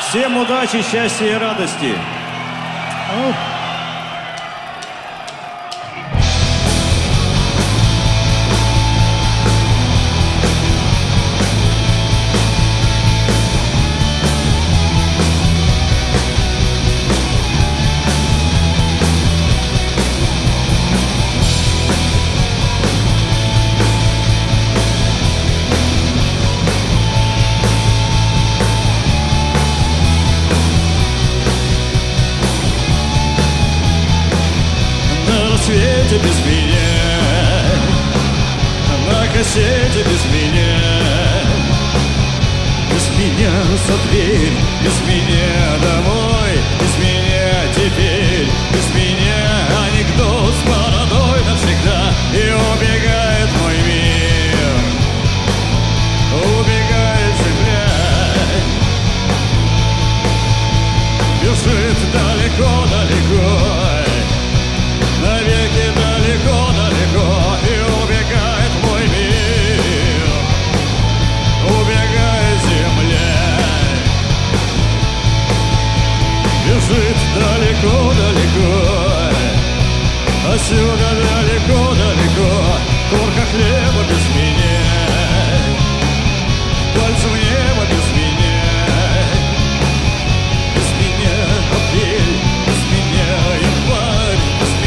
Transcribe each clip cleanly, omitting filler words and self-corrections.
Всем удачи, счастья и радости. Без меня, на кассете без меня, без меня за дверь, без меня домой, без меня теперь, без меня анекдот с бородой навсегда, и убегает мой мир, убегает земля, бежит далеко-далеко. Навеки далеко-далеко, и убегает мой мир, убегает земля, бежит далеко-далеко, отсюда далеко-далеко, корка хлеба без меня, пальцы в небо без меня, без меня апрель, без меня январь,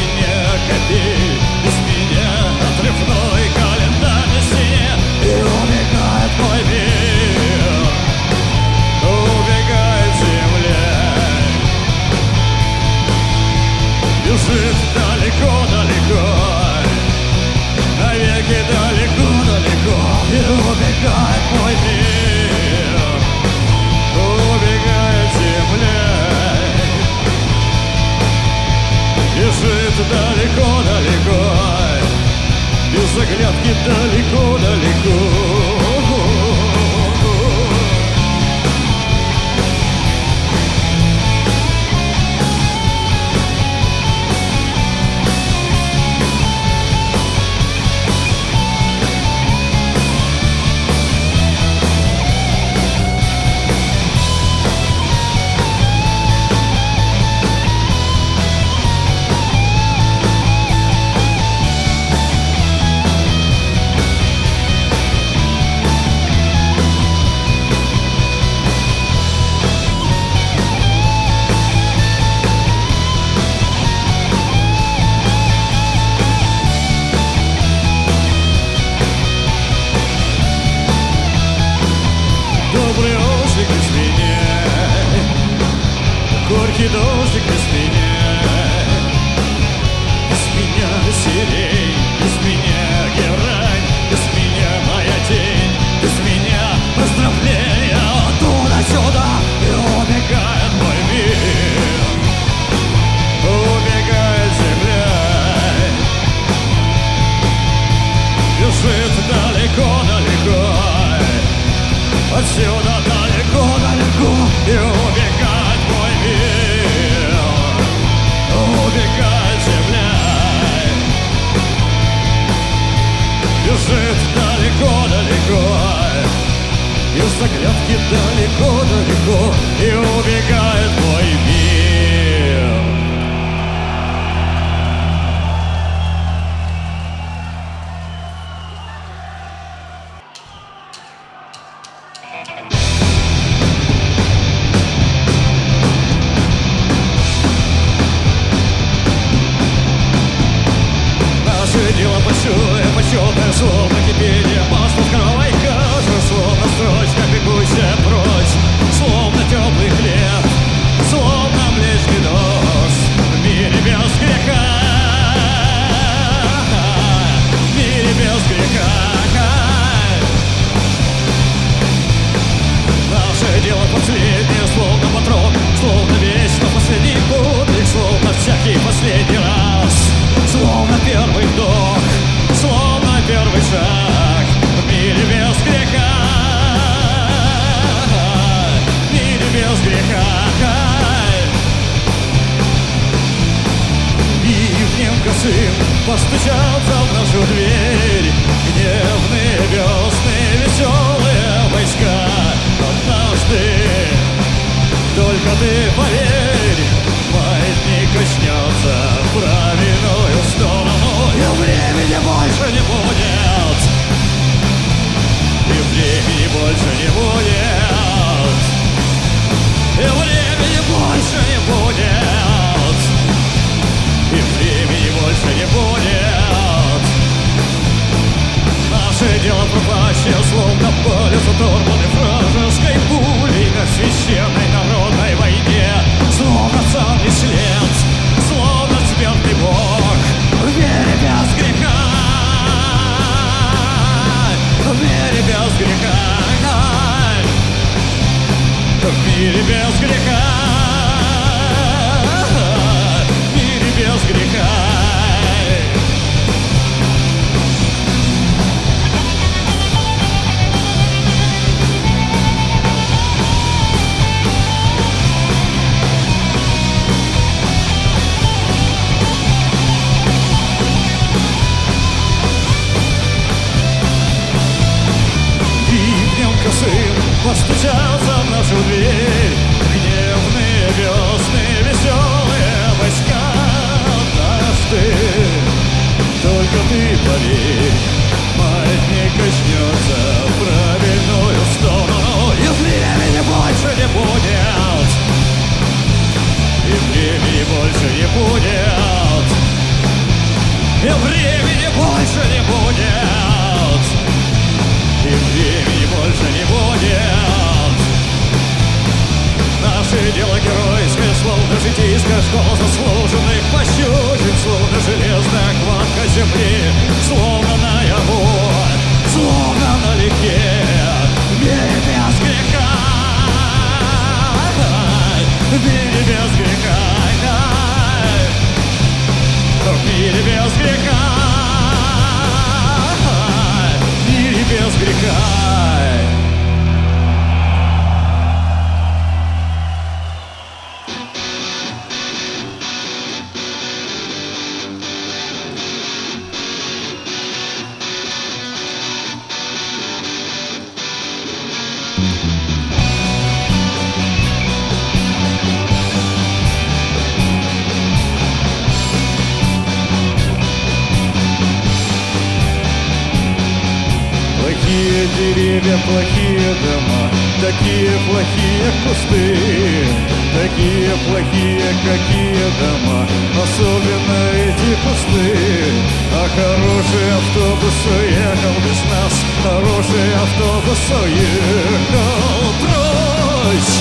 без меня отрывной календарь на стене, и убегает мой мир, убегает земля, бежит далеко-далеко, навеки далеко-далеко, и убегает мой мир, убегает земля, бежит далеко-далеко, без оглядки далеко-далеко. Добрый дождик без меня, горький дождик без меня, без меня сирень, без меня герань, без меня моя тень, без меня поздравления оттуда-сюда, и убегает мой мир, убегает земля, бежит далеко-далеко, отсюда далеко-далеко, и убегает мой мир, убегает земля, бежит далеко-далеко, из оглядки далеко-далеко, и убегает мой мир. Дело почетное, словно кипение масла в кровавой коже, словно строчка, бегущая прочь, словно теплый хлеб, словно млечный дождь в мире без греха, в мире без греха. Наше дело последнее, словно патрон, словно вечно последний подвиг, словно всякий последний раз, словно первый вдох, словно первый шаг в мире без греха, в мире без греха. Ливнем косым постучался в нашу дверь гневные весны, веселые войска. Однажды Только ты поверь, маятник качнется в правильную сторону, и времени больше не будет, и времени больше не будет, и времени больше не будет, и времени больше не будет. Наше дело пропащее, словно полюс оторваны вражеской пулей на священной народной войне, словно царный след, словно смертный Бог в мире без греха, в мире без греха, в мире без греха, в мире без греха. Постучался в нашу дверь гневные весны, веселые войска. Однажды только ты поверь, маятник качнется в правильную сторону, и времени больше не будет, и времени больше не будет, и времени больше не будет, и времени больше не будет. Наше дело геройское, словно житейская школа заслуженных пощечин, словно железная хватка земли, словно наяву, словно налегке, в мире без греха, в мире без греха, в мире без греха, в мире без греха. Плохие деревья, плохие дома, такие плохие кусты, такие плохие, какие дома, особенно эти кусты. А хороший автобус уехал без нас, хороший автобус уехал прочь.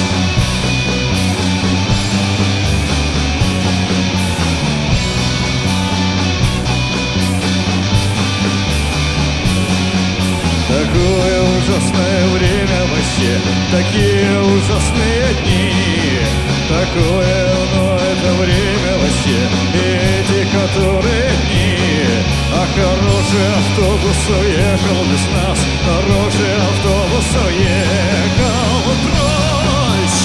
Такое ужасное время вообще, такие ужасные дни, такое, но это время вообще, эти которые дни. А хороший автобус уехал без нас, хороший автобус уехал прочь.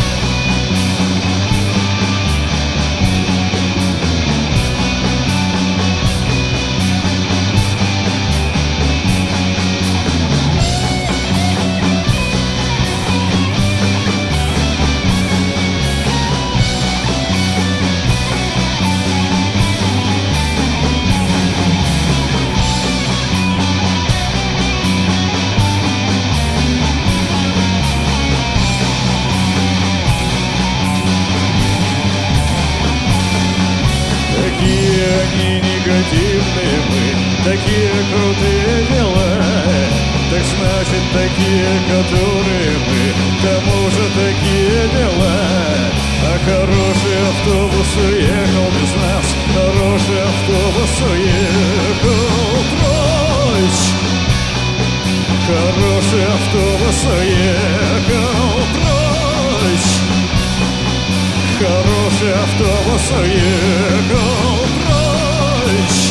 Они негативные мы, такие крутые дела. Так значит, такие, которые мы, к тому же такие дела. А хороший автобус уехал без нас, хороший автобус уехал прочь. Хороший автобус уехал прочь. Хороший автобус уехал прочь.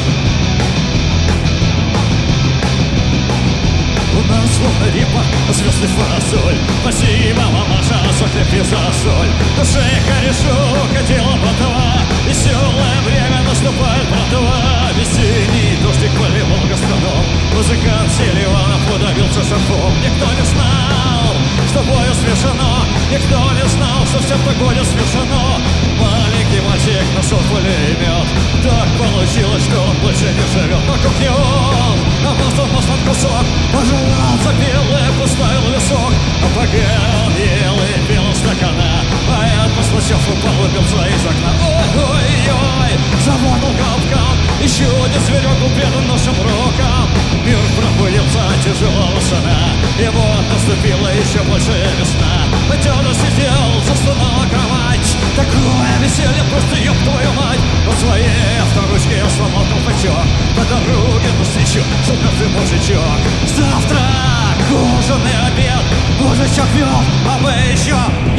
У нас словно репа, звезд звезды фасоль. Спасибо, мамаша, за хлеб и за соль. Душе хорошо, катила ботова. Веселое время наступает, братва. Весенний дождик поливал гастроном. Музыкант Селиванов удавился шарфом. Никто не знал, что бою свершено. Никто не знал, что все так будет свершено. Маленький мальчик нашел пулемет. Так получилось, что он больше не живет. Вокруг не он, а мост над кусок. Пожелал, запел и поставил висок. А пока он ел и пил стакана, поэт послушав, упал, выпился из окна. Ой-ой-ой, завонул капкан. Еще один зверек был предан нашим рукам. Мир пробудился от тяжелого сна, и вот наступила еще большая весна. Матёна сидел, застонала кровать. Такое веселье, просто ёб твою мать. На своей авторучке я сломал колпачок. По дороге навстречу шел мертвый мужичок. Завтрак, ужин и обед. Мужичок вел, а мы еще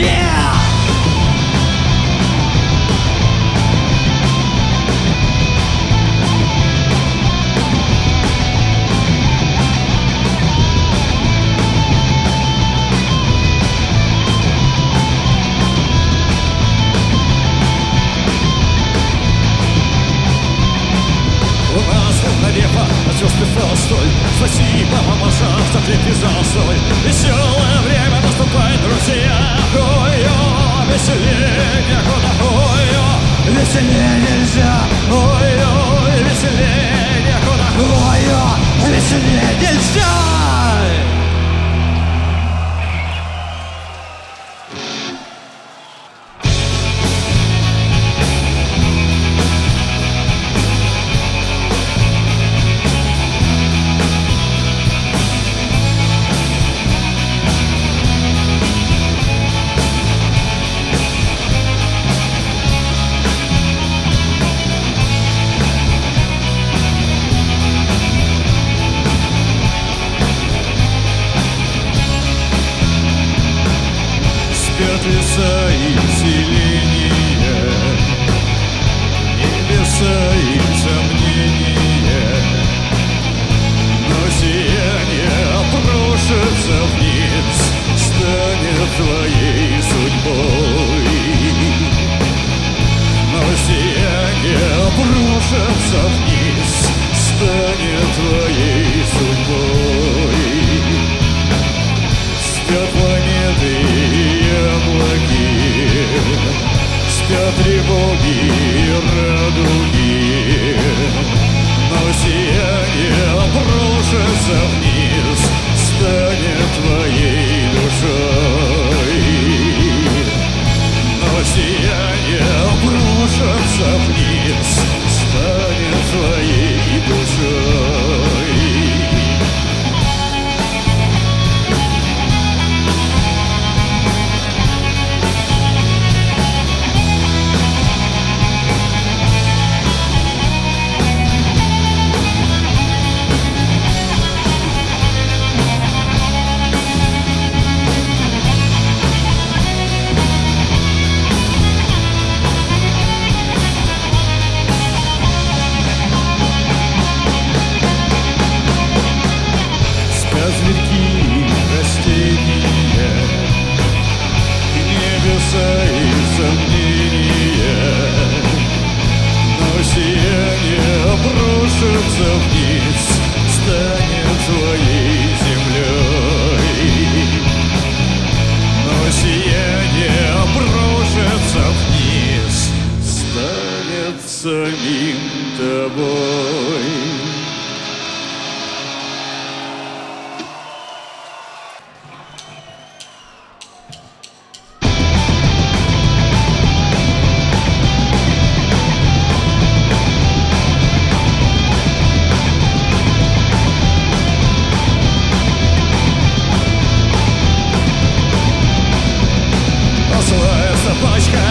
звезды фасоль. Спасибо, мамаша, за хлеб и за соль. Веселое время наступает, друзья. Ой-ой, веселее некуда. Ой-ой, веселее нельзя. Ой-ой, веселее некуда. Ой-ой, веселее нельзя. Леса и селения, небеса и сомнения, но сияние обрушится вниз, станет твоей судьбой. Но сияние обрушится вниз, станет твоей судьбой. Спят планеты и облаки, спят тревоги и радуги, но сияние обрушится вниз, станет твоей душой. Но сияние обрушится вниз, станет твоей душой. Вниз, станет твоей землей. Но сияние обрушится вниз, станет самим тобой.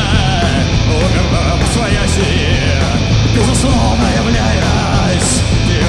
Умерла в свояси, безусловно являясь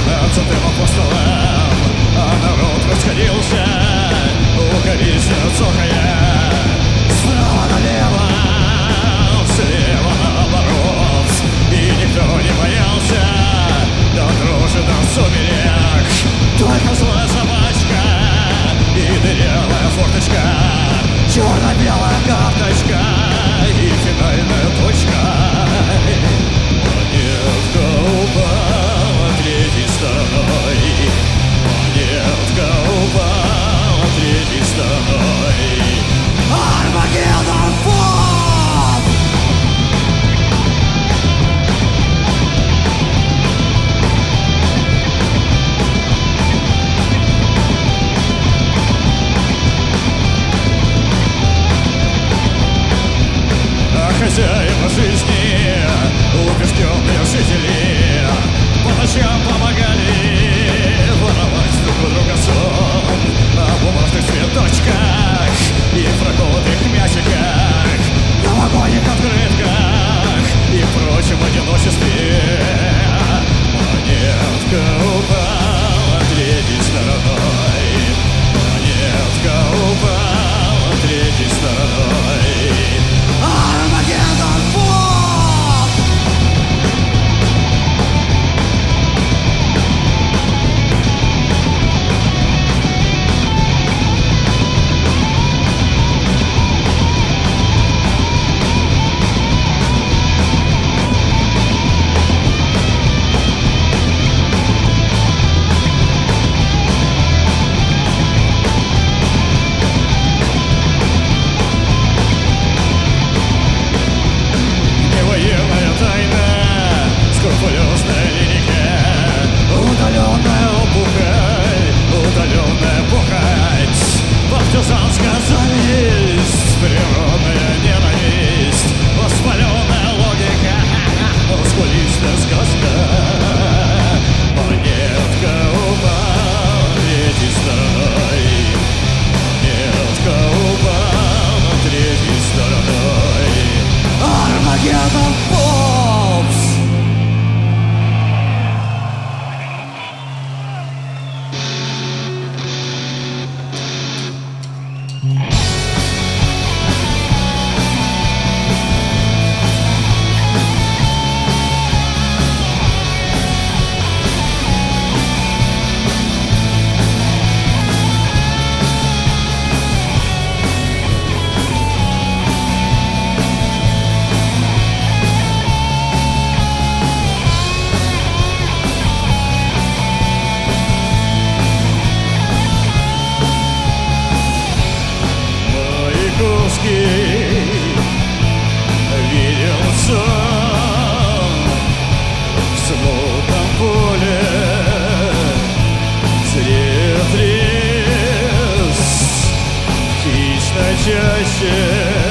ярче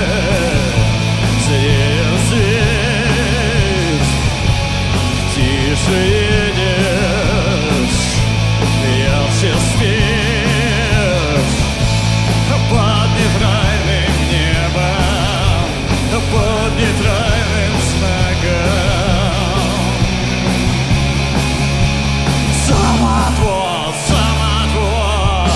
зреет свет, тише едешь, ярче свет. Под нейтральным небом, под нейтральным знаком. Самотвод, самотвод,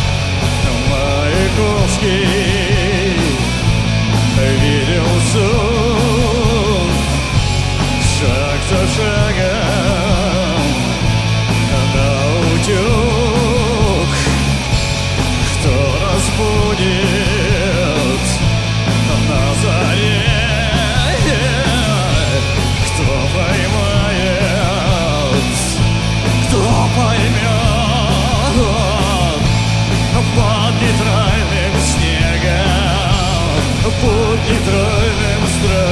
Маяковский видел сон, шаг за шагом наутек. Кто разбудит на заре, кто поймает, кто поймет под нейтральным снегом, под нейтральным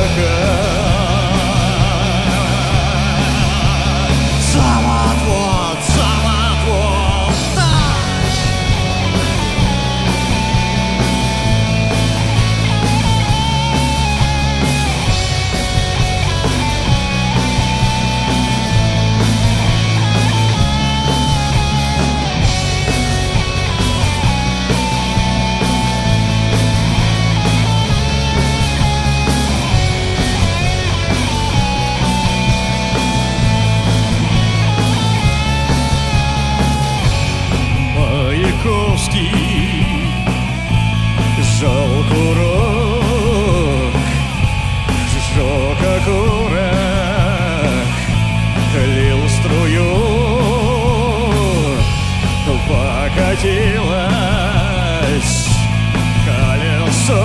страхом. Самотвод, самотвод, Маяковский сжал курок, сжег окурок, лил струю, покатилось колесо.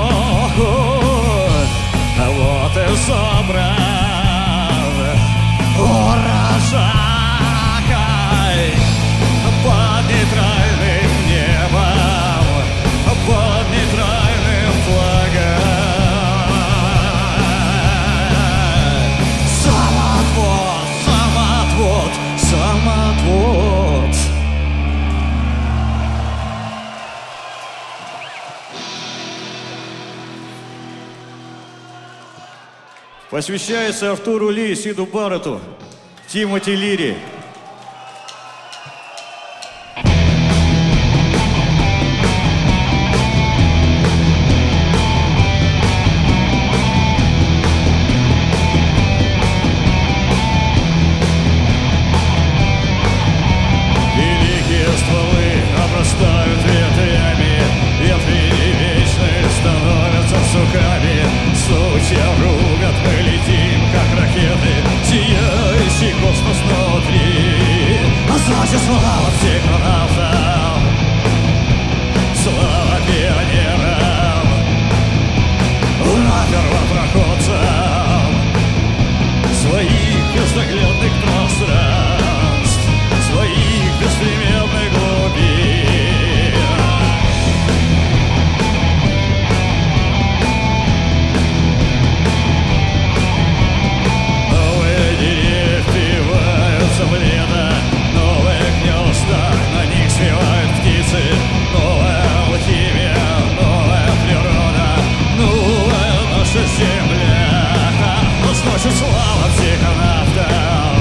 Вот и собран урожай под нейтральным небом, под нейтральным флагом. Самотвод, самотвод, самотвод. Посвящается Артуру Ли и Сиду Барретту, Тимоти Лири. Великие стволы обрастают ветвями, ветви не вечные становятся суками. Сучья рубят, мы летим, как ракеты, сияющий космос внутри. А значит, слава психонавтам, слава пионерам, ура первопроходцам своих безнаглядных пространств, своих беспримерных глубин. Новые деревья впиваются в лето, новые гнезда, на них свивают птицы. Новая алхимия, новая природа, новая наша земля. Значит, слава психонавтам,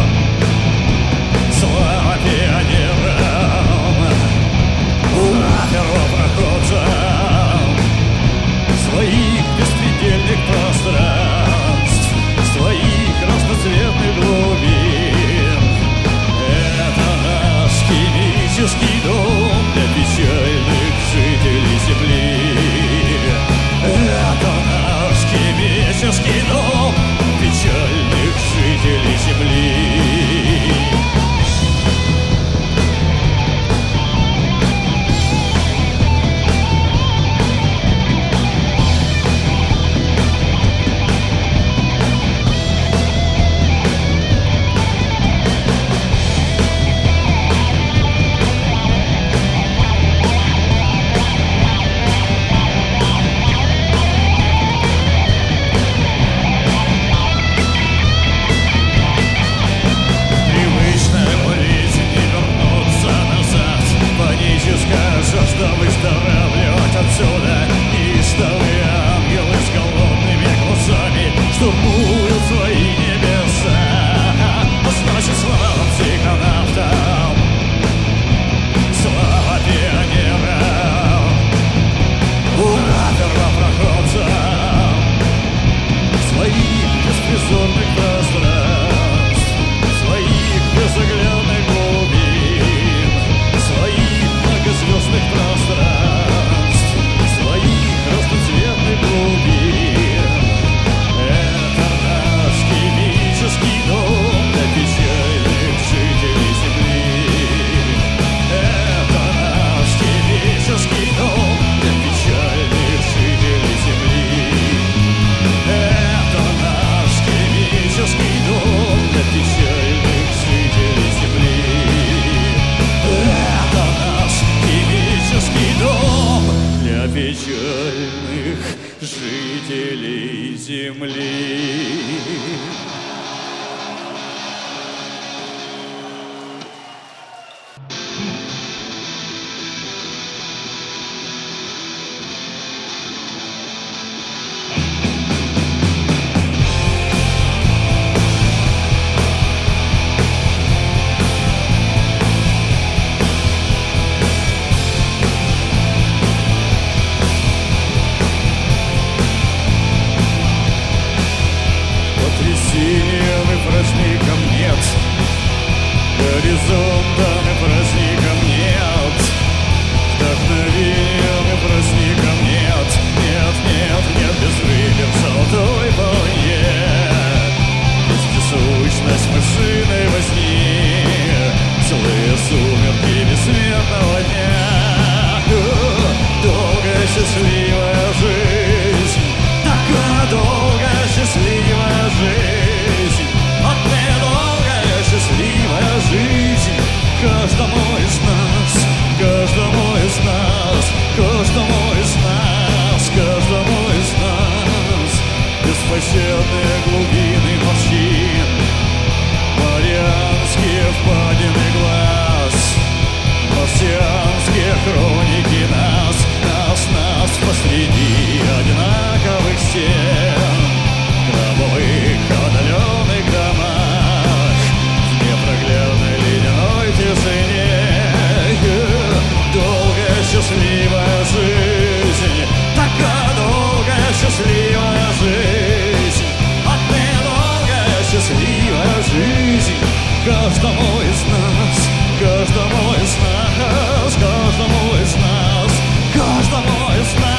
вечность мышиной возни, злые сумерки бессмертного дня. Долгая счастливая жизнь, такая долгая счастливая жизнь, отныне долгая счастливая жизнь. Каждому из нас, каждому из нас, каждому из нас, каждому из нас. Беспощадные глубины морщин, марианские впадины глаз, марсианские хроники нас посреди одинаковых стен, гробовых отдаленных домах, в непроглядной ледяной тишине. Долгая счастливая жизнь, такая долгая счастливая жизнь, отныне долгая счастливая жизнь. Каждому из нас, каждому из нас, каждому из нас, каждому из нас.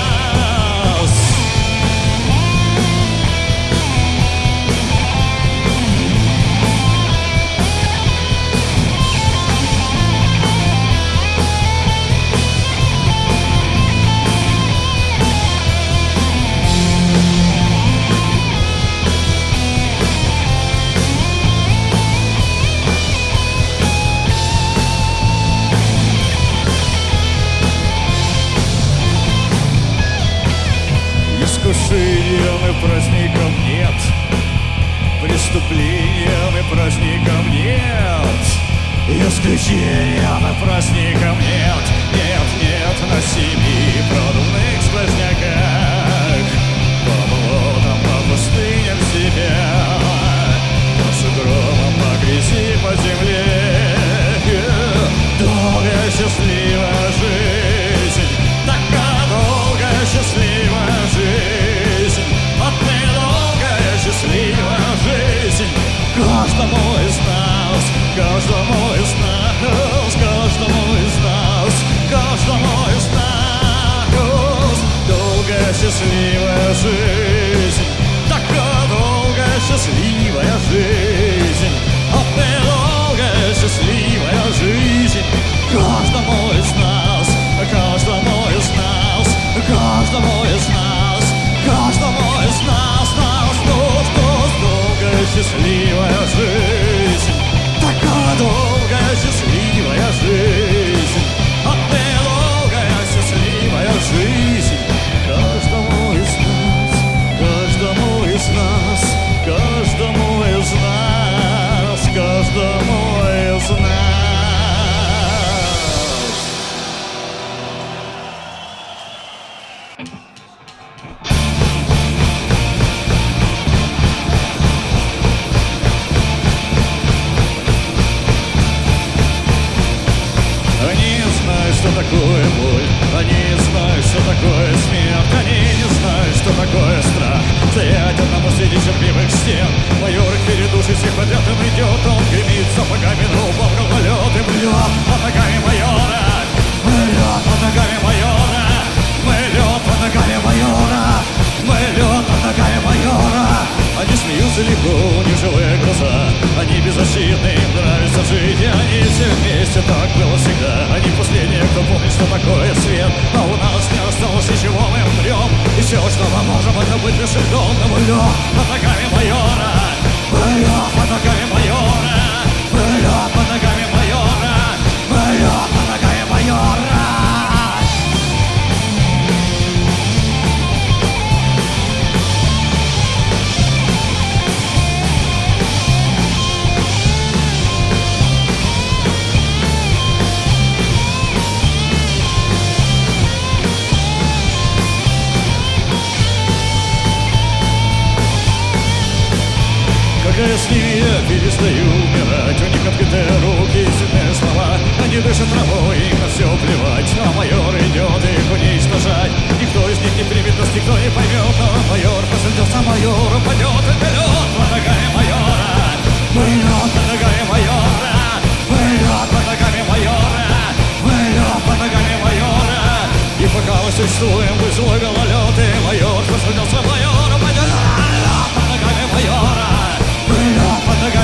Искушением и праздником нет, преступлением и праздником нет, исключением и праздником нет, нет, нет. На семи продувных сквозняках, по болотам, по пустыням себя, по сугробам, по грязи, по земле. Долгая счастливая жизнь, такая долгая счастливая жизнь, отныне долгая счастливая жизнь. Каждому из нас, каждому из нас, каждому из нас, каждому из нас. Долгая счастливая жизнь, такая долгая счастливая жизнь, отныне долгая счастливая жизнь. Каждому из нас, каждому из нас, каждому из нас, каждому из нас, долгая счастливая жизнь, такая долгая счастливая жизнь, отныне долгая счастливая жизнь. Каждому из нас, каждому из нас, каждому из нас, каждому из нас. Что такое боль, они не знают, что такое смерть, они не знают, что такое страх. Стоять одному среди черпивых стен, майор их передушит всех подряд, он идет, он гремит сапогами на лбом гололед и млет под ногами майора, млет под ногами майора, млет под ногами майора, млет под ногами майора. Они смеются легко, у них живые глаза, они беззащитны, им нравится жить, и они все вместе, так было всегда. Они последние, кто помнит, что такое свет, а у нас не осталось ничего, мы умрем, и все, что мы можем, это быть лишь льдом. Но мы лед под ногами майора, мы лед под ногами майора, мы лед под ногами майора, мы лед под ногами майора. Когда я с ними перестаю умирать, у них открытые руки и сильные слова, они дышат травой, им на все плевать, а майор идет их уничтожать. Никто из них не примет нас, никто не поймет, но майор посадился, майор упадет и вперед под ногами майора, вперед под ногами майора, вперед под ногами майора, вперед под ногами майора. И пока мы существуем, вы злой гололед, и майор посадился, майор упадет под ногами майора. Под ногами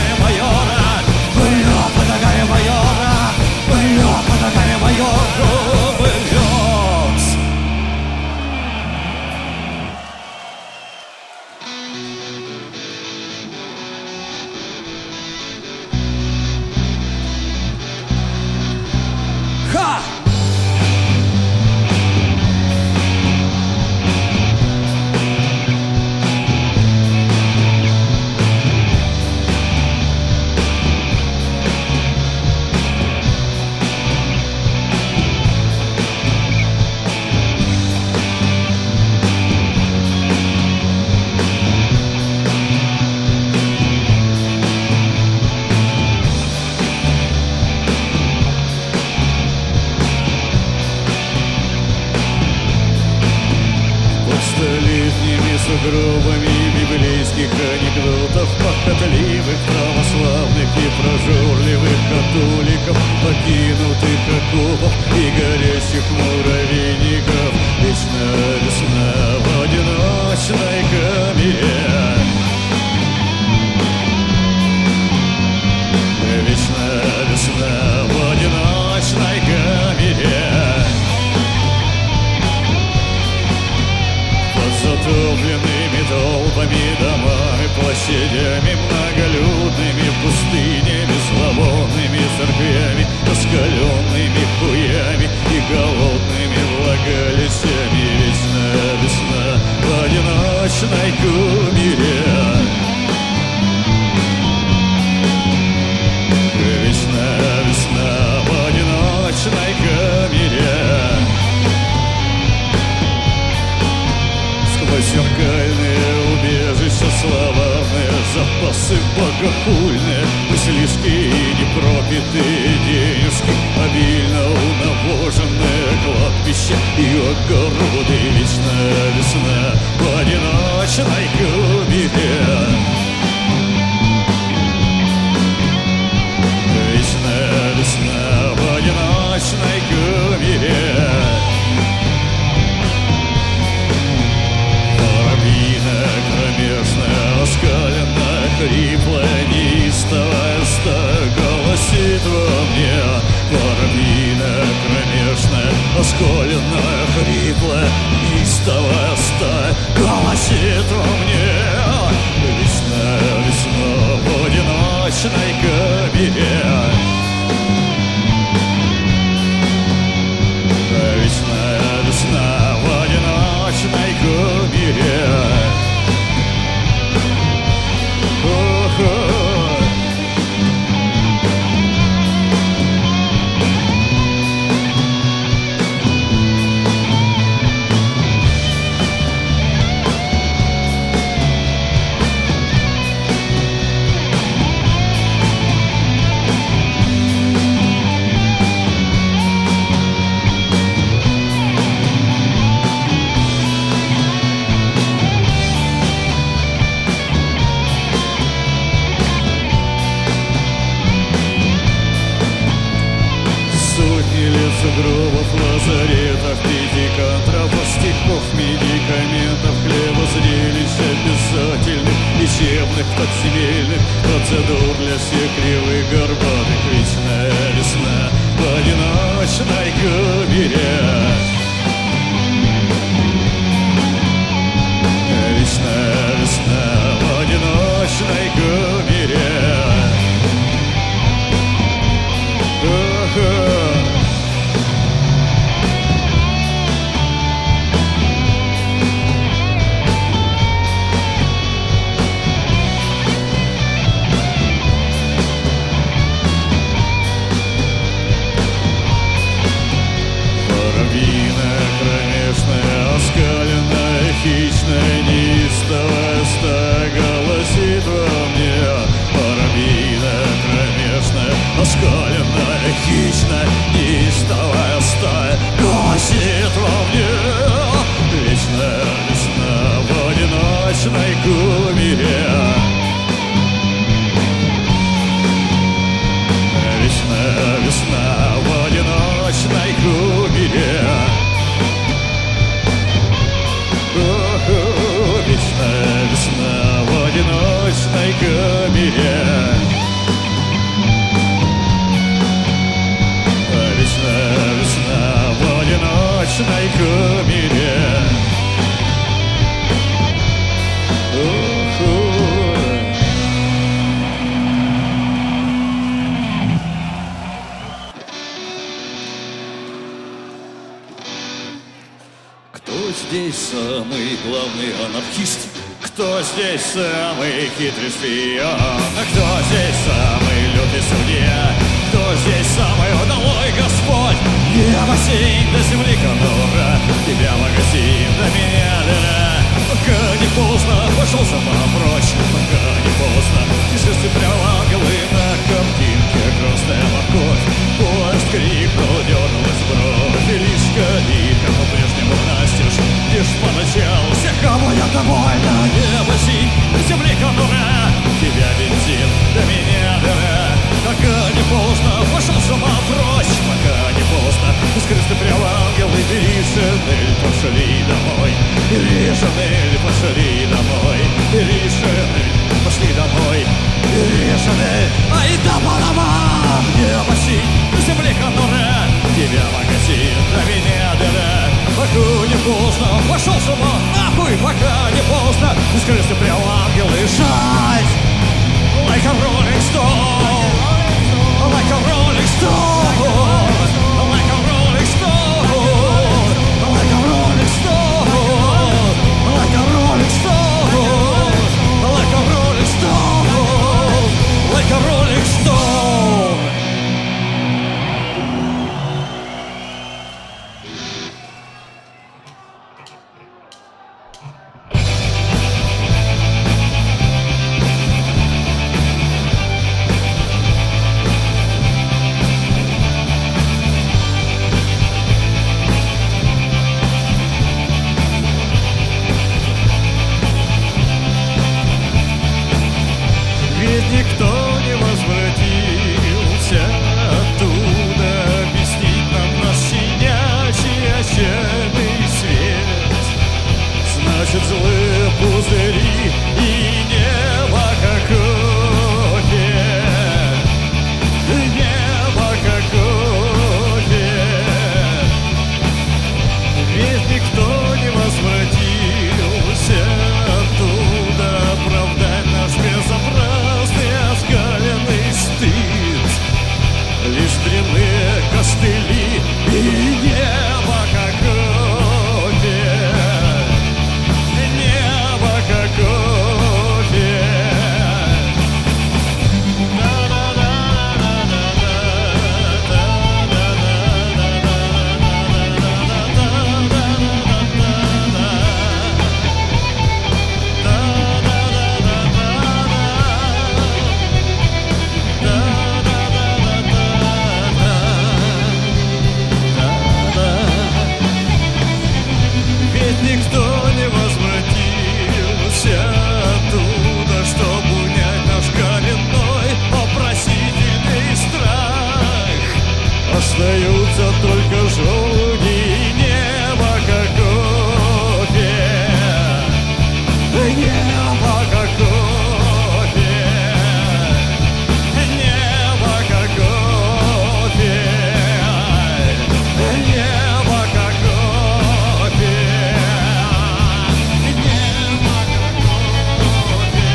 прожорливых католиков, покинутых окопов и горящих муравейников. Вечная весна в одиночной камере. Вечная весна в одиночной камере. Под затопленными толпами домами, площадями многолюдными, пустынями, зловонными церквями, раскаленными хуями и голодными влагалищами. Вечная весна в одиночной камере. Вечная весна в одиночной камере. Сквозь зеркальные убежища, словарные запасы богохульные, мыслишки и непропитые денежки, обильно унавоженные кладбища и огороды. Вечная весна в одиночной камере. Вечная весна в одиночной камере. Воробьиная кромешная, оскаленная, хриплая, неистовая стая голосит во мне. Воробьиная кромешная, оскаленная, хриплая, неистовая стая голосит во мне. Вечная весна в одиночной камере. Вечная весна в одиночной камере. Сугробов, лазаретов, пятикантропов, стихов, медикаментов, хлеба, зрелищ обязательных, лечебных, подземельных процедур для всех кривых, горбатых. Вечная весна в одиночной камере. Вечная весна в одиночной камере. Оскаленная, хищная, неистовая стая голосит во мне. Воробьиная кромешная, оскаленная, хищная, неистовая стая голосит во мне. Вечная весна в одиночной камере. Вечная весна в одиночной камере. Вечная весна в одиночной камере. Вечная весна в одиночной камере. Кто здесь самый главный анархист? Кто здесь самый хитрый шпион? Кто здесь самый лютый судья? Кто здесь самый удалой Господь? Я бассейн до земли конура, тебя магазин до меня дыра. Пока не поздно, пошел сама прочь. Пока не поздно, и сердце прямо ангелы на картинке. Красная морковь, поезд крикнул, дернулась бровь. И лишь калитка по-прежнему настежь. Лишь поначалу всех, кого я довольна. Не бассейн до земли конура, тебя бензин до меня дыра. по домам. Небо синь, на земле конура, тебя магазин, на меня дыра. Пока не поздно, пошел с ума, нахуй, пока не поздно. Из крыши прям ангелы шать. Like a rolling stone, like a rolling stone, like a rolling stone, like a rolling stone, like a rolling stone, like a rolling stone, like a rolling stone. Ведь никто не возвратился оттуда объяснить нам наш щенячий отчаянный свет. Значит, злые пузыри и небо как кофе, небо как кофе. Ведь никто не возвратился оттуда оправдать наш безобразный оскаленный стыд. Лишь дрянные костыли и небо как кофе, небо как кофе. Ведь никто не возвратился оттуда, чтобы унять наш коренной вопросительный страх. Остаются только желуди и небо как кофе, небо как кофе, небо как кофе, небо как кофе, небо как кофе,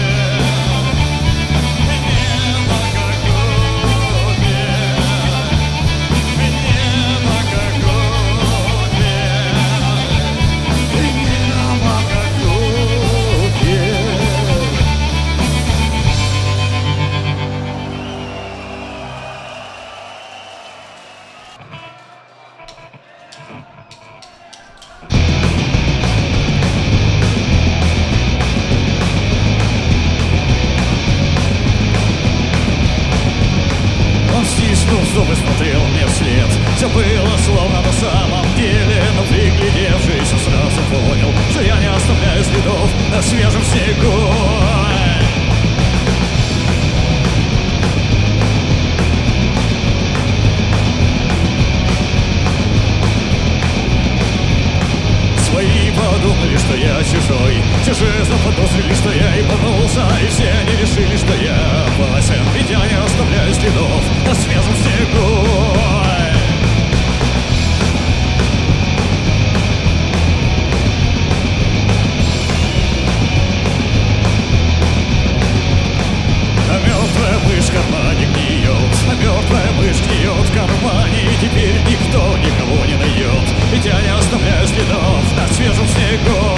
небо как кофе, небо как кофе, небо как кофе. Он стиснул зубы, смотрел мне вслед. Все было словно на самом деле, но приглядевшись, он сразу понял, что я не оставляю следов на свежем снегу. Свои подумали, что я чужой, чужие заподозрили, что я ебанулся, и все они решили, что я опасен, ведь я не оставляю следов на свежем снегу. А мертвая мышь в кармане гниет, а мертвая мышь гниет в кармане, и теперь никто никого не найдет, ведь я не оставляю следов на свежем снегу.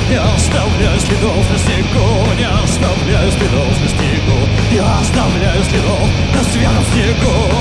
Не оставляю следов на снегу, не оставляю следов на снегу, я оставляю следов на свежем снегу.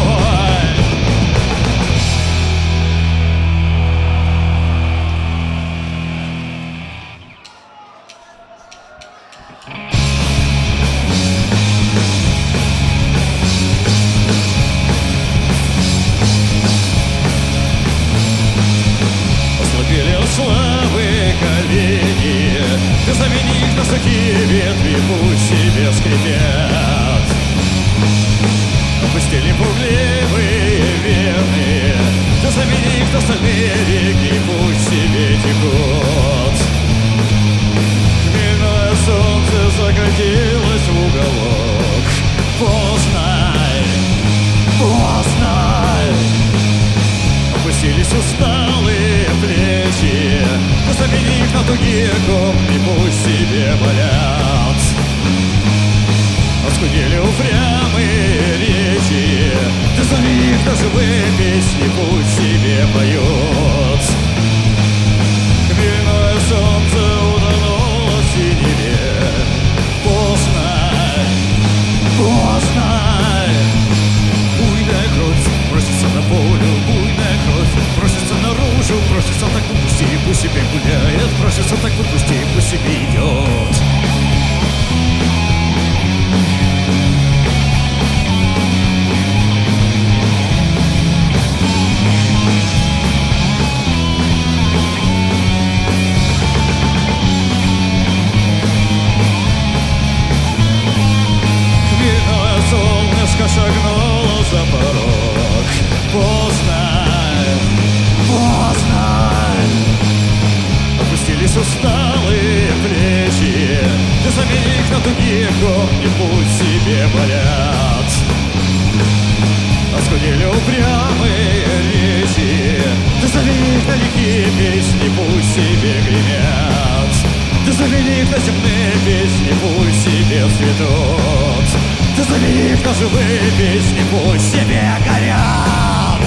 Славы колени, ты замени их на сухие ветви, пусть себе скрипят. Опустили пугливые верные, ты замени их на стальные реки, пусть себе текут. Хмельное солнце закатилось в уголок. Познай, познай. Опустились усталые плечи, замени их на тугие комни, пусть себе болят. Оскудели упрямые речи, ты замени их на живые песни, пусть себе поют. Хмельное солнце утонуло в синеве. Познай, познай. Буйная кровь бросится на полю, буйная кровь бросится наружу, бросится так выпусти, пусть себе гуляет, бросится так выпусти, пусть себе идет. Хмельное солнышко шагнуло за порог. Познай, познай. Опустились усталые плечи, ты замени их на тугие комни, пусть себе болят. Оскудели упрямые речи, ты замени их на лихие песни, пусть себе гремят. Ты замени их на земные песни, пусть себе цветут. Ты замени их на живые песни, пусть себе горят.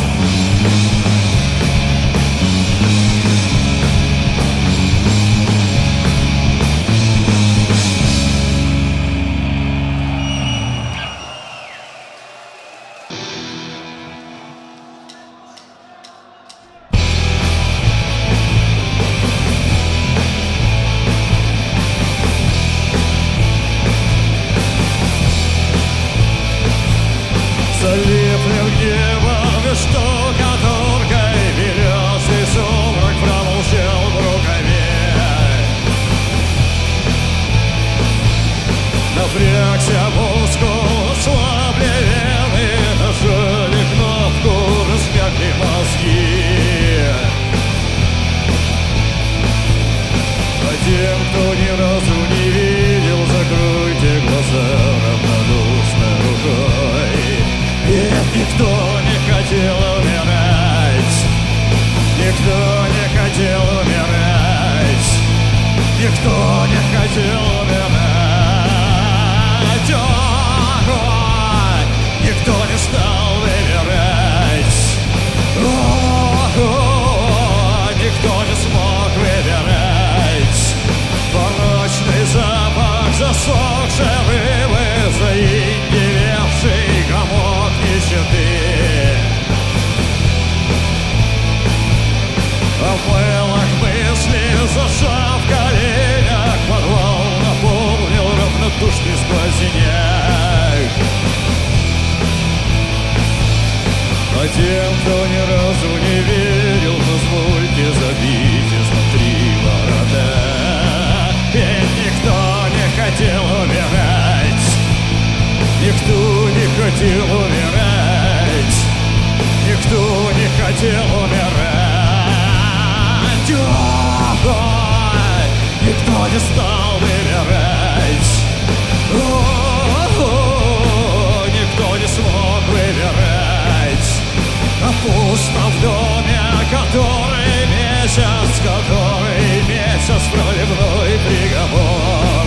Залеплен небом штукатуркой, белесый сумрак промолчал в рукаве. Напрягся мускул, ослабли вены, нажали кнопку, размякли мозги. А тем, кто ни разу не видел, закройте глаза равнодушной рукой. Ведь никто не хотел умирать, никто не хотел умирать, никто не хотел умирать. Ой, никто не стал выбирать. Ой, никто не смог выбирать. Порочный запах засохшей рыбы, заиндевевший комок нищеты. А в мылах мысли, зажав в коленях, подвал наполнил равнодушный сквозняк. А тем, кто ни разу не верил, позвольте забить изнутри ворота. Ведь никто не хотел умирать, никто не хотел умирать, никто не хотел умирать. Ой, никто не стал выбирать. Ой, никто не смог выбирать. А пусто в доме, который месяц проливной приговор.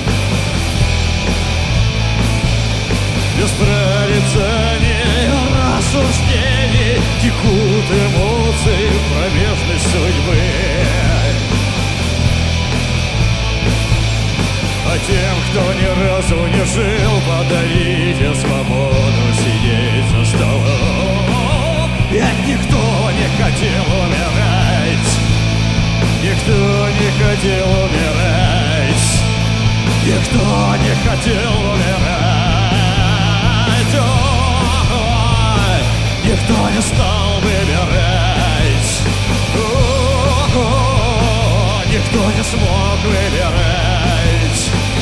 Без прорицаний, рассуждений текут эмоции промежной судьбы. хотел умирать, никто не хотел умирать. Ой, никто не стал выбирать. Ой, никто не смог выбирать.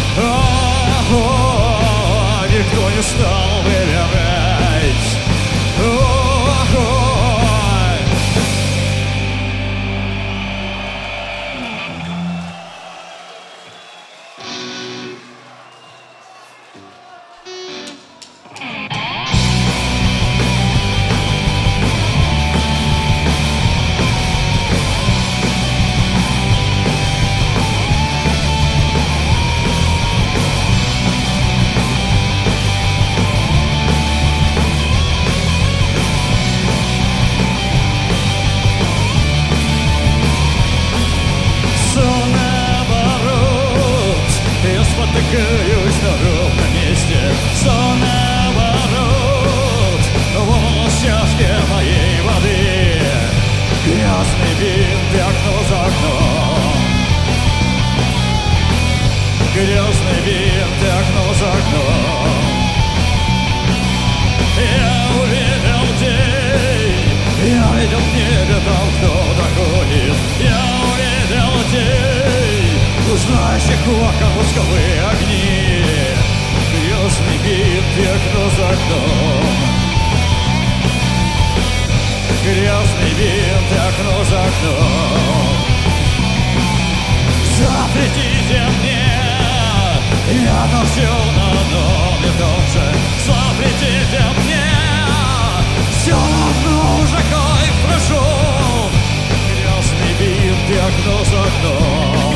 Ой, никто не стал выбирать. Ой. Спотыкаюсь на ровном месте, все наоборот. Вон чашки моей воды, грязный винт и окно за окном. Грязный винт и окно за окном. Я увидел день, я видел в небе там кто-то ходит. Я увидел день, блуждающих окон восковые огни, грязный вид и окно за окном. Грязный вид и окно за окном. Запретите мне, я торчу на одном и том же. Запретите мне, все равно уже кайф прошел. Грязный вид и окно за окном.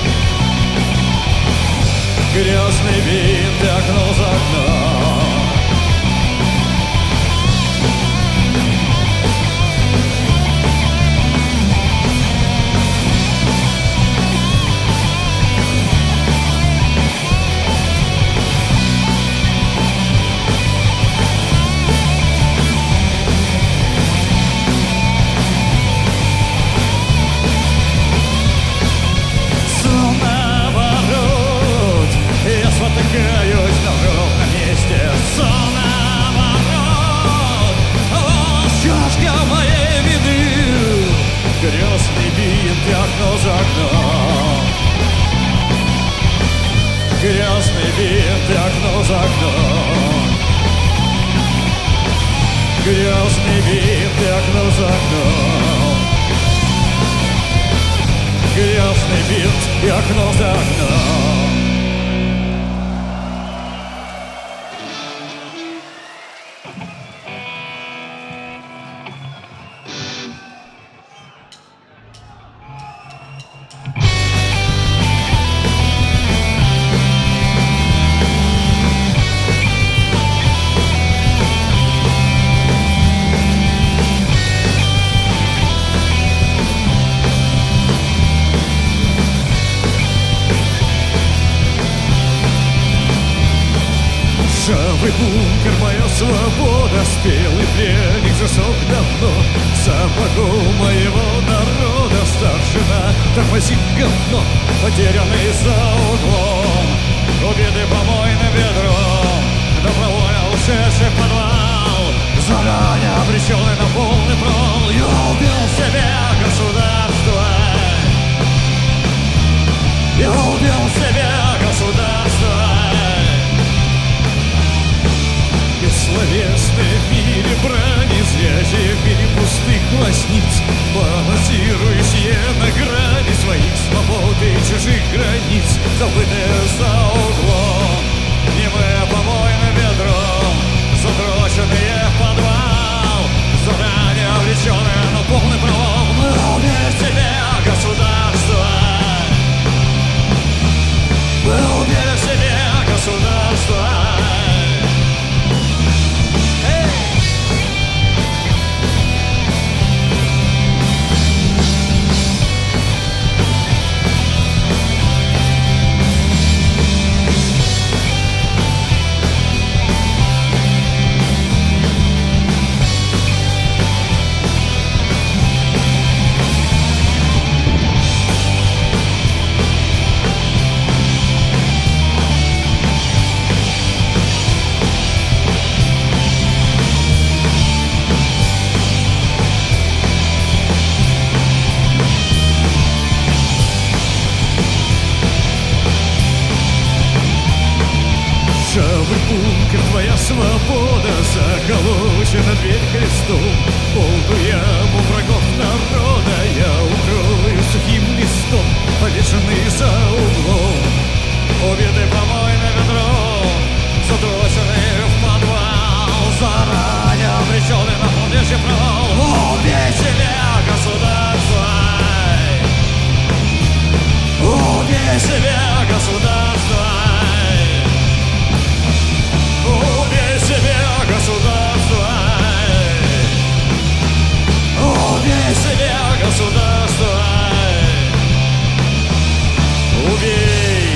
Грязный вид и окно за окном. Спотыкаюсь на ровном месте, все наоборот. Вон чашка моей виды, грязный вид и окно за окном. Грязный вид и окно за окном. Грязный вид и окно за окном. Грязный вид и окно за окном. Ржавый бункер, моя свобода, спелый пряник засох давно. Сапогу моего народа старшина тормозит говно, потерянный за углом, убитый помойным ведром, добровольно ушедший в подвал, заранее обреченный на полный провал. Я убил себя, государство. Я убил себя, государство. Бессловесные в мире брани, связи в мире пустых глазниц, балансирующие на грани своих свобод и чужих границ. Свобода заколочена дверь крестом, полную яму врагов народа я укрою сухим листом, повешенный за углом. Убитый помойным ведром, затросенный в подвал, заранее обреченный на полнейший провал. Убей себя, государство! Убей себя, государство! Убей себя, государство! Убей себя, государство! Убей!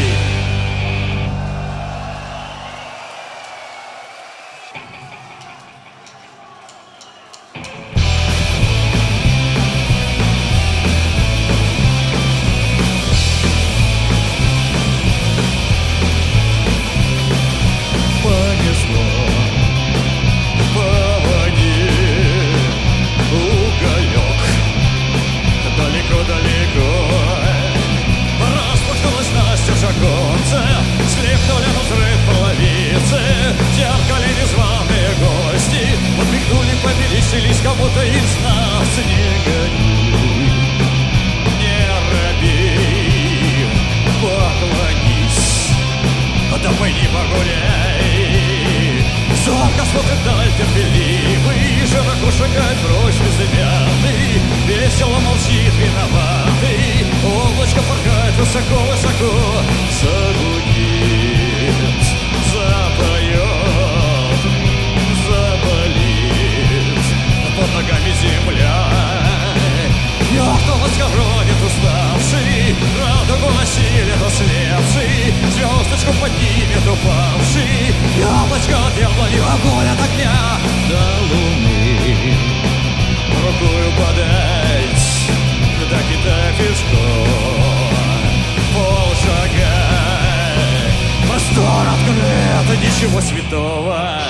Слепнули на взрыв половицы, зеркали незваные гости, подмигнули, повеличились кому-то из нас. Не гони, не роби, поклонись, да пойди погуляй. Зорко смотрит даль терпеливый, широко шагает прочь безымянный, весело молчит виноватый, облачко порхает высоко-высоко, загудит, запоет, заболит под ногами земля. Мертвого схоронит уставший, радугу осилит ослепший, звездочку поднимет упавший, яблочко от яблони, огонь от огня до луны. Рукою подать, да кидай пешком, полшага, простор открыт, ничего святого.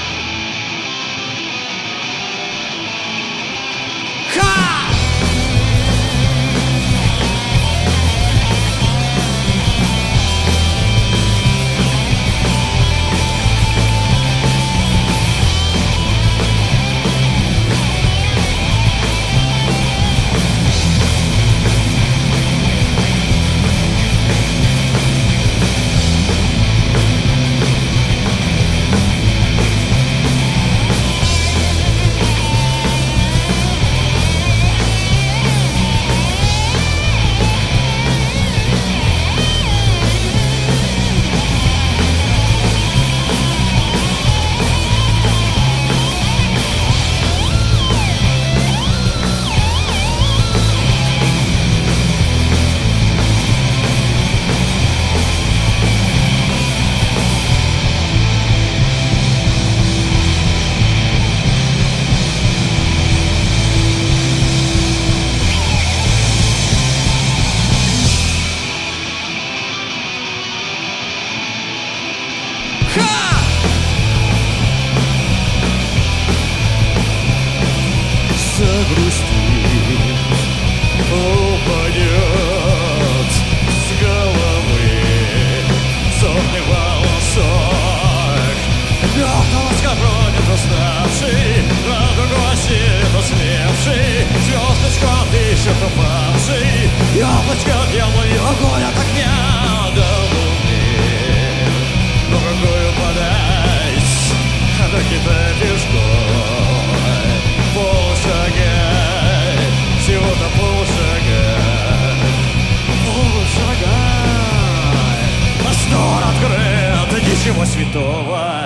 Яблочко от яблони, огонь от огня до луны. Рукою подать, да кидай пешком, полшага, всего-то полшага, полшага. Простор открыт, ничего святого.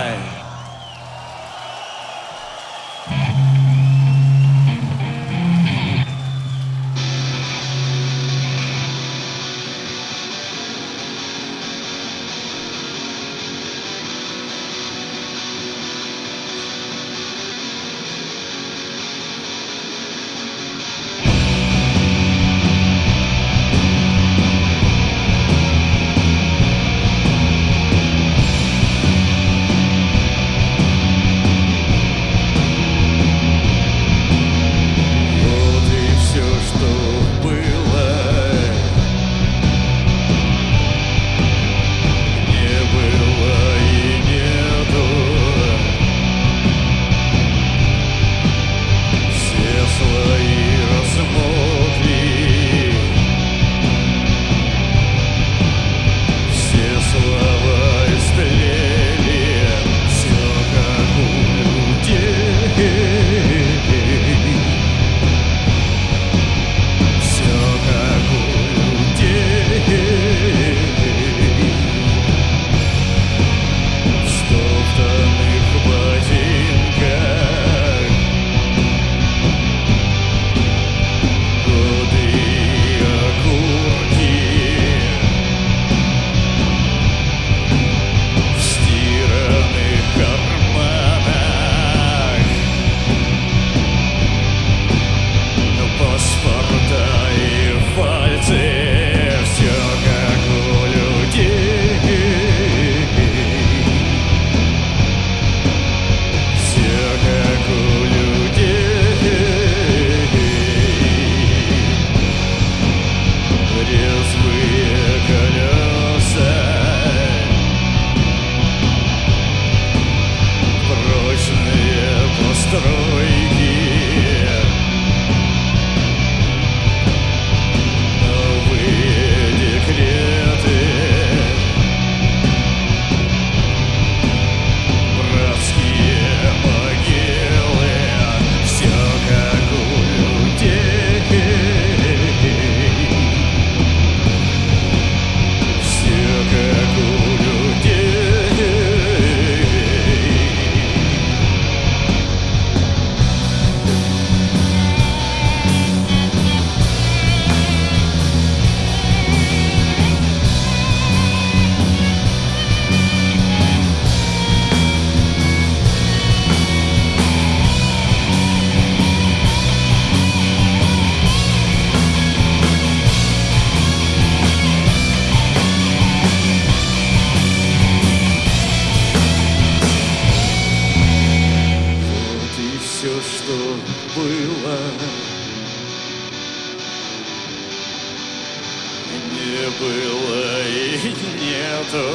было и нету.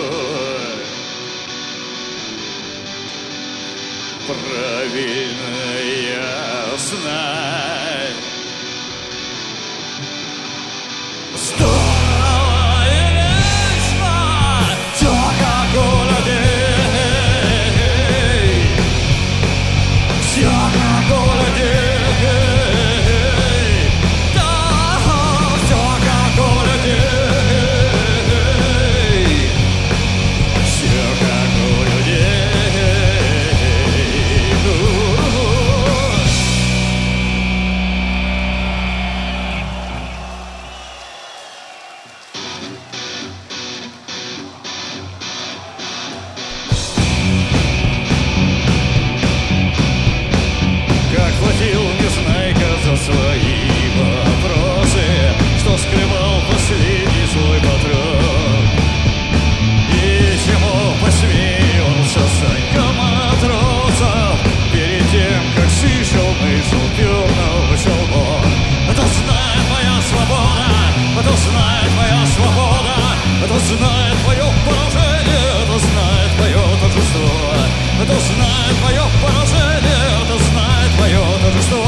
Правильная знай. Здорово и вечно, всё как у людей, всё как у людей, да, всё как у людей, всё как у людей. Как платил Незнайка за свои вопросы, что скрывал последний свой патрон, и чему посмеялся Санька Матросов перед тем, как слышал мысль пёрного шелбон. Это знает моя свобода, это знает моя свобода, это знает мое поражение, это знает мое торжество, это знает мое поражение, это знает мое торжество.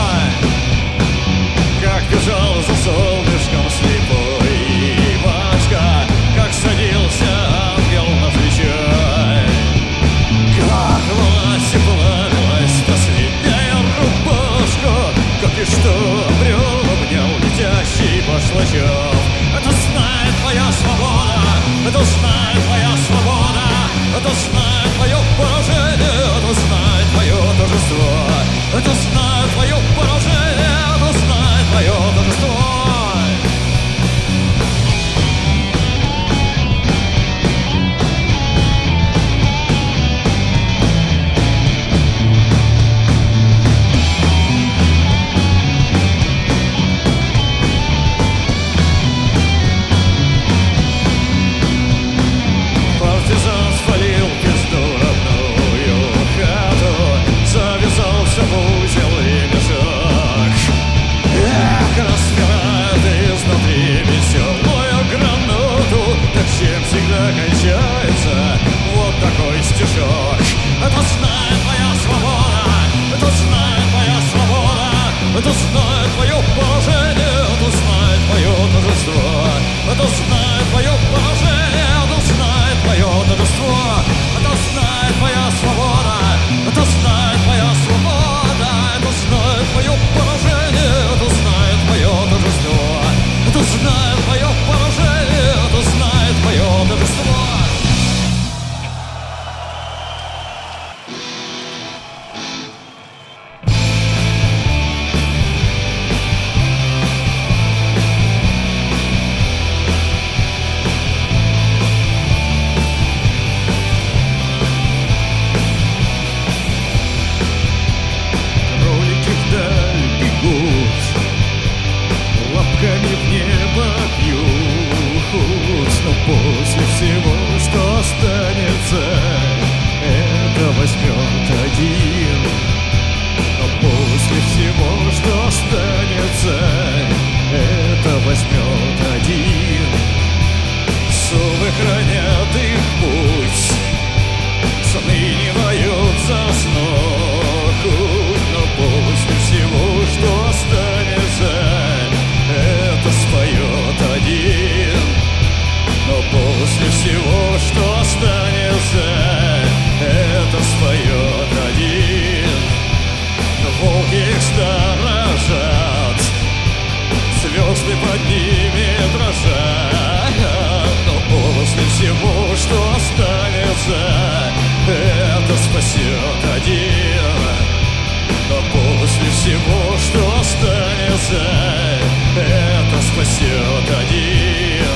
Как бежал за солнышком слепой Ивашка, как садился ангел на плечо, как в власти плавилась последняя рубашка, как и что обрел, обнял летящий башлачок. Это знает моя свобода, это знает моя свобода, это знает мое поражение, это знает мое торжество, это знает мое поражение, это знает мое торжество. Партизан спалил пизду родную хату, завязался в узел и мешок. Эх, распирает изнутри веселую гранату, так чем всегда кончается вот такой стишок. Это знает моя свобода, это знает моя свобода, это знает мое поражение, это знает мое торжество, это знает мое поражение, это знает мое торжество, это знает моя свобода, это знает моя свобода, это знает мое поражение, это знает мое торжество, это знает мое поражение, это знает мое торжество. Кролики вдаль бегут, лапками в небо бьют, но после всего, что останется, это возьмет один. Но после всего, что останется, это возьмет один. Совы хранят их путь, сны не дают заснуть, но после всего, что останется, это споет один. Но после всего, что останется, это споет один. Волки их сторожат, звезды под ними дрожат, но после всего, что останется, это спасет один. Но после всего, что останется, это спасет один.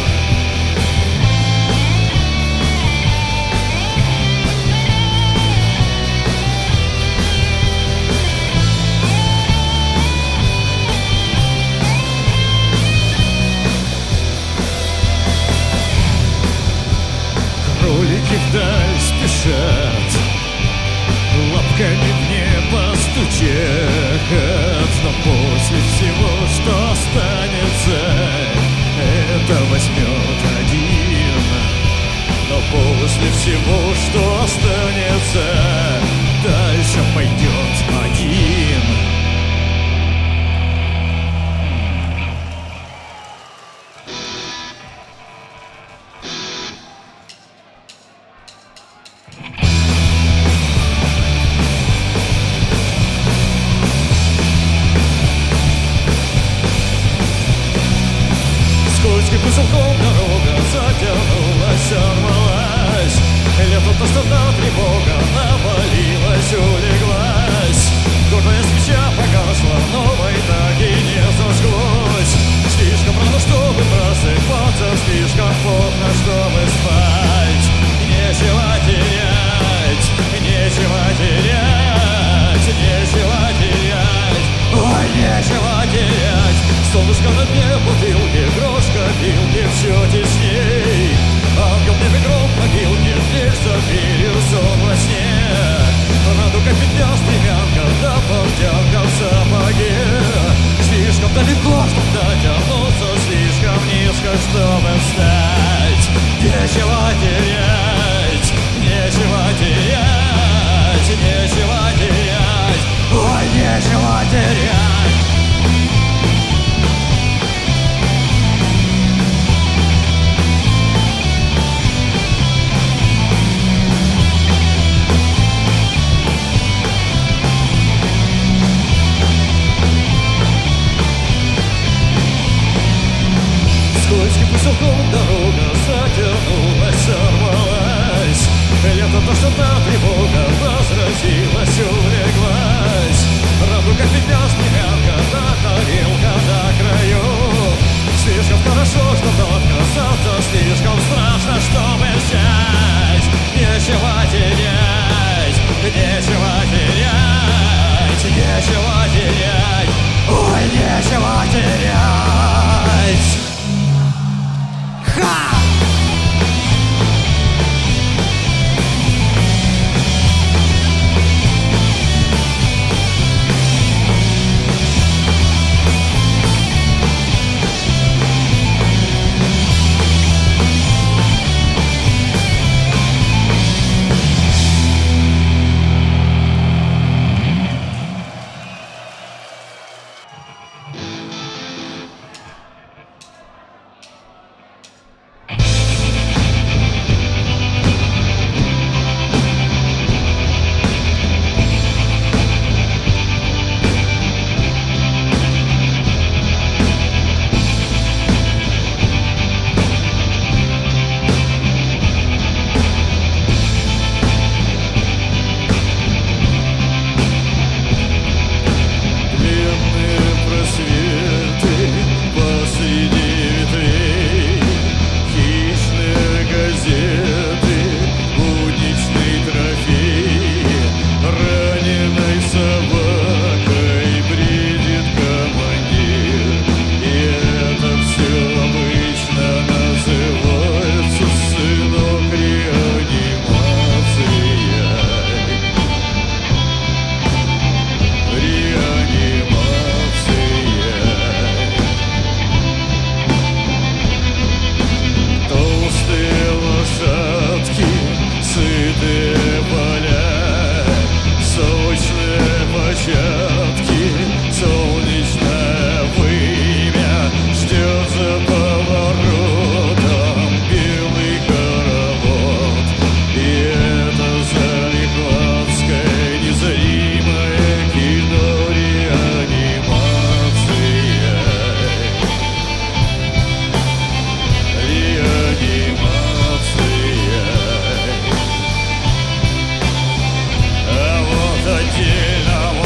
Кролики вдаль спешат, лапками в небо стучат, но после всего, что останется, это возьмет всему, что останется, дальше пойдет один. Скользким поселком дорога затянулась, сорвалась. Лето тошнота, тревога навалилась, улеглась. Гордая свеча погасла, новой так и не зажглось. Слишком рано, чтобы просыпаться, слишком поздно, чтобы спать. Нечего терять, нечего терять, нечего терять. Ой, нечего терять. Солнышко на дне бутылки, грош копилки все тесней. Ангел мне гром могилки, дверь заперил сон во сне. Раду как петля стремянка, да портянка в сапоге. Слишком далеко, чтоб дотянуться, слишком низко, чтобы встать. Нечего терять, нечего терять, нечего терять. Ой, нечего терять. Скользким поселком дорога затянулась, сорвалась. Лето тошнота, тревога возразилась, улеглась. Раду как петля стремянка, да тарелка до краев. Слишком хорошо, чтобы отказаться, слишком страшно, чтобы взять. Нечего терять, нечего терять, нечего терять. Ой, нечего терять. Ха!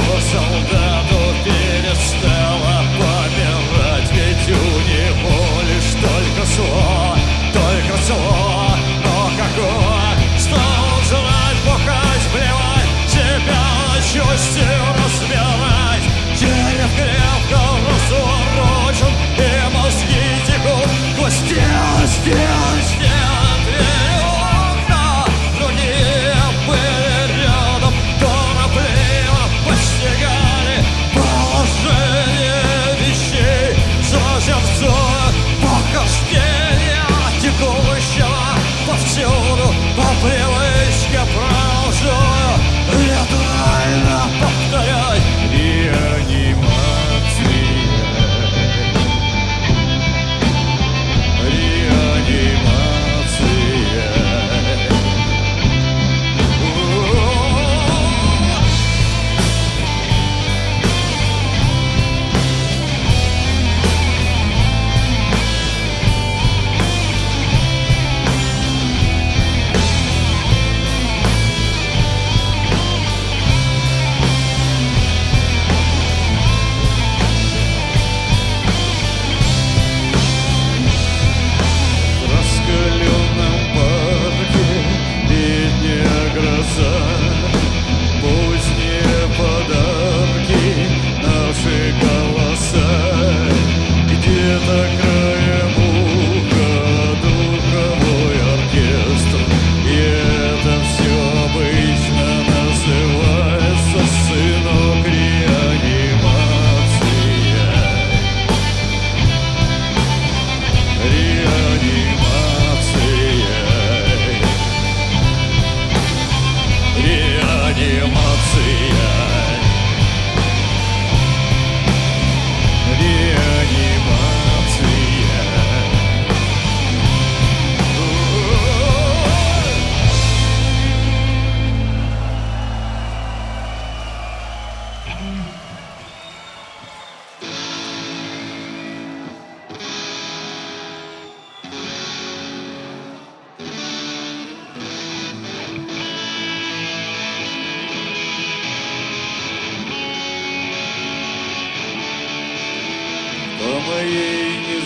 Солдату перестала помирать, ведь у него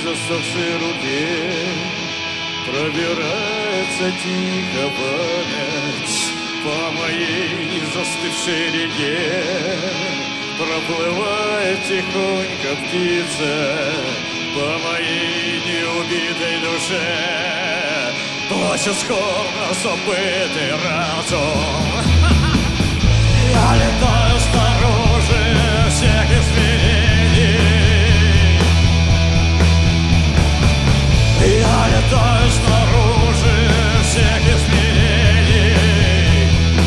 засохшей руке пробирается тихо память по моей застывшей реке. Проплывает тихонько птица по моей неубитой душе. Плачет скорбно забытый разум. Я летаю снаружи всех измерений. Я летаю снаружи всех измерений.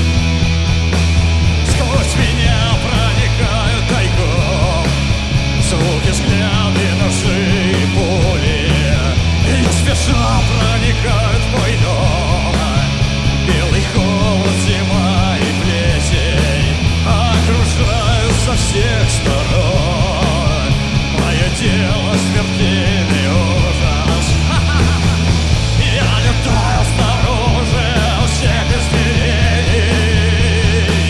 Сквозь меня проникают тайком звуки, взгляды, ножи и пули. И спеша проникают в мой дом. Белый холод, зима и плесень окружают со всех сторон. Мое тело смертельный ужас. Я летаю снаружи всех измерений.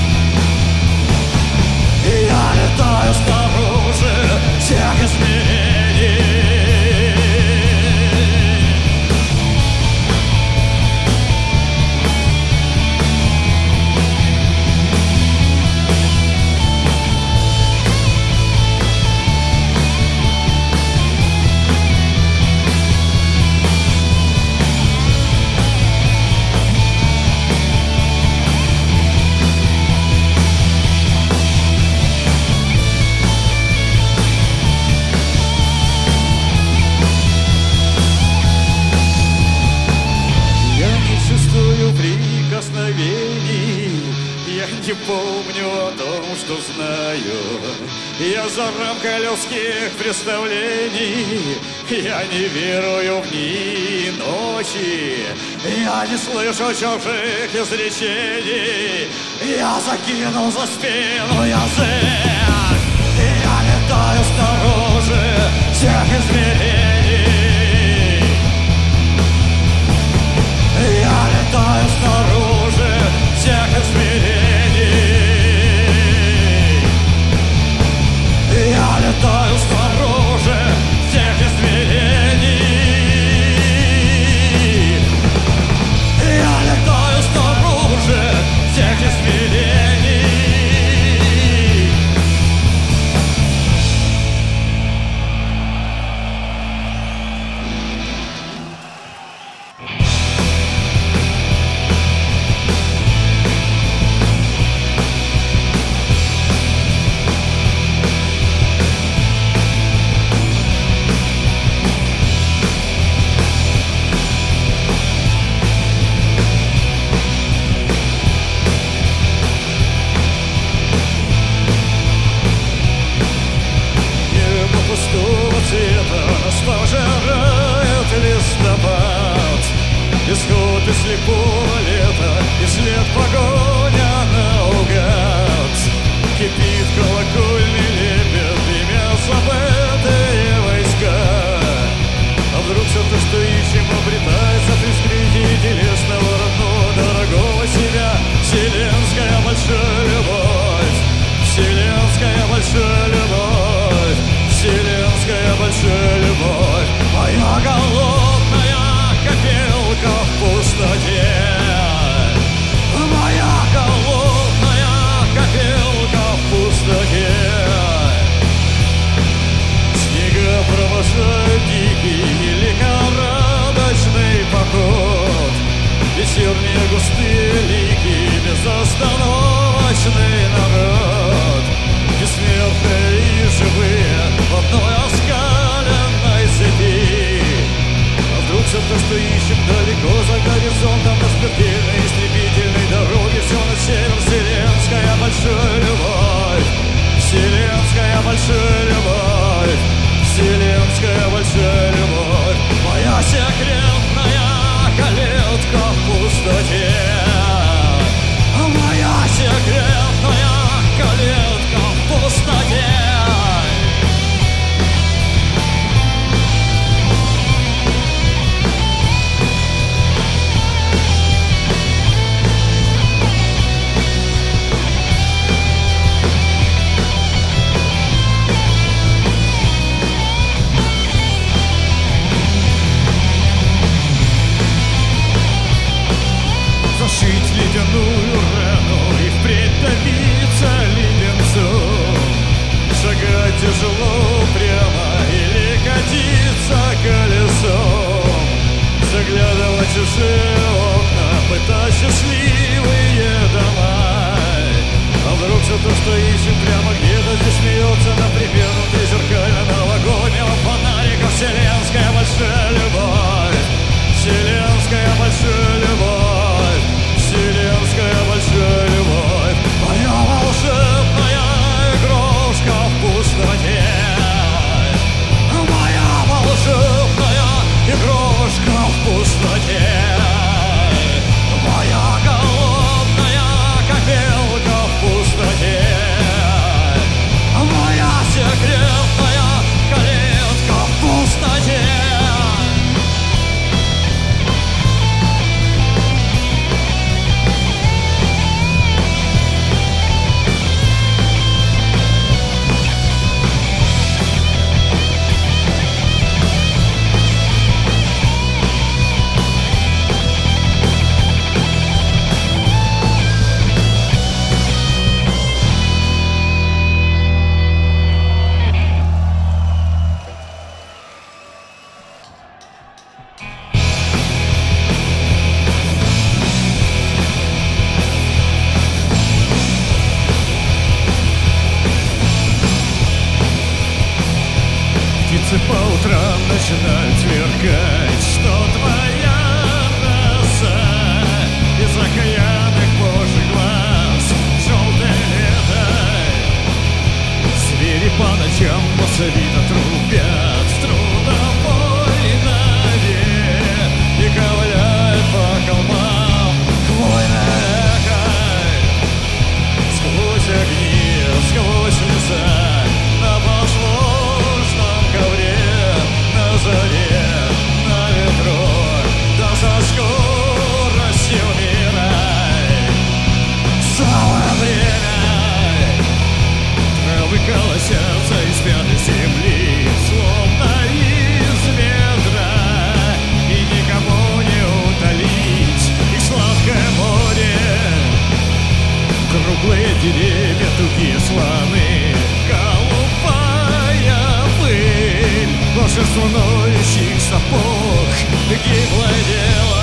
Я летаю снаружи всех измерений. Я не помню о том, что знаю. Я за рамкой людских представлений. Я не верую в дни и ночи. Я не слышу чужих изречений. Я закинул за спину язык. Я летаю снаружи всех измерений. Я летаю снаружи всех измерений. Я летаю снаружи всех измерений. Я летаю снаружи всех измерений. Пожирает листопад, исход из слепого лета, и след погоня наугад. Кипит колокольный лепет, имя забытые войска. А вдруг все то, что ищем, обретается при вскрытии телесного родного, дорогого себя. Вселенская большая любовь, вселенская большая любовь, вселенская большая любовь. Моя голодная копилка в пустоте. Моя голодная копилка в пустоте. Снега провожают дикий лихорадочный поход. Вечерние густые лики, безостановочный народ. Бессмертные и живые в одной оскаленной цепи. А вдруг все то, что ищем далеко за горизонтом, на смертельной истребительной дороге, все на север. Вселенская большая любовь, вселенская большая любовь, вселенская большая любовь. Моя секретная калитка в пустоте. Моя секретная калитка в пустоте. счастливые дома. А вдруг все то, что ищем, прямо где-то здесь смеется, например, внутри зеркально новогоднего фонарика. Вселенская большая любовь, вселенская большая любовь, вселенская большая любовь. Моя волшебная игрушка в пустоте, моя волшебная игрушка в пустоте, моя голодная копилка в пустоте, моя секретная калитка в пустоте. По утрам начинают сверкать, что твоя роса из окаянных божьих глаз желтое лето. Звери по ночам басовито трубят в трудовой норе и ковыляют по холмам хвойное эхо. Сквозь огни, сквозь леса на послушном ковре, на заре, на ветру, да со скоростью мира. Самое время травы колосятся из пятой земли, словно из ведра, и никому не утолить их сладкое море. Круглые деревья, тугие слоны, голубая пыль, волшебство ноющих сапог, гиблое дело.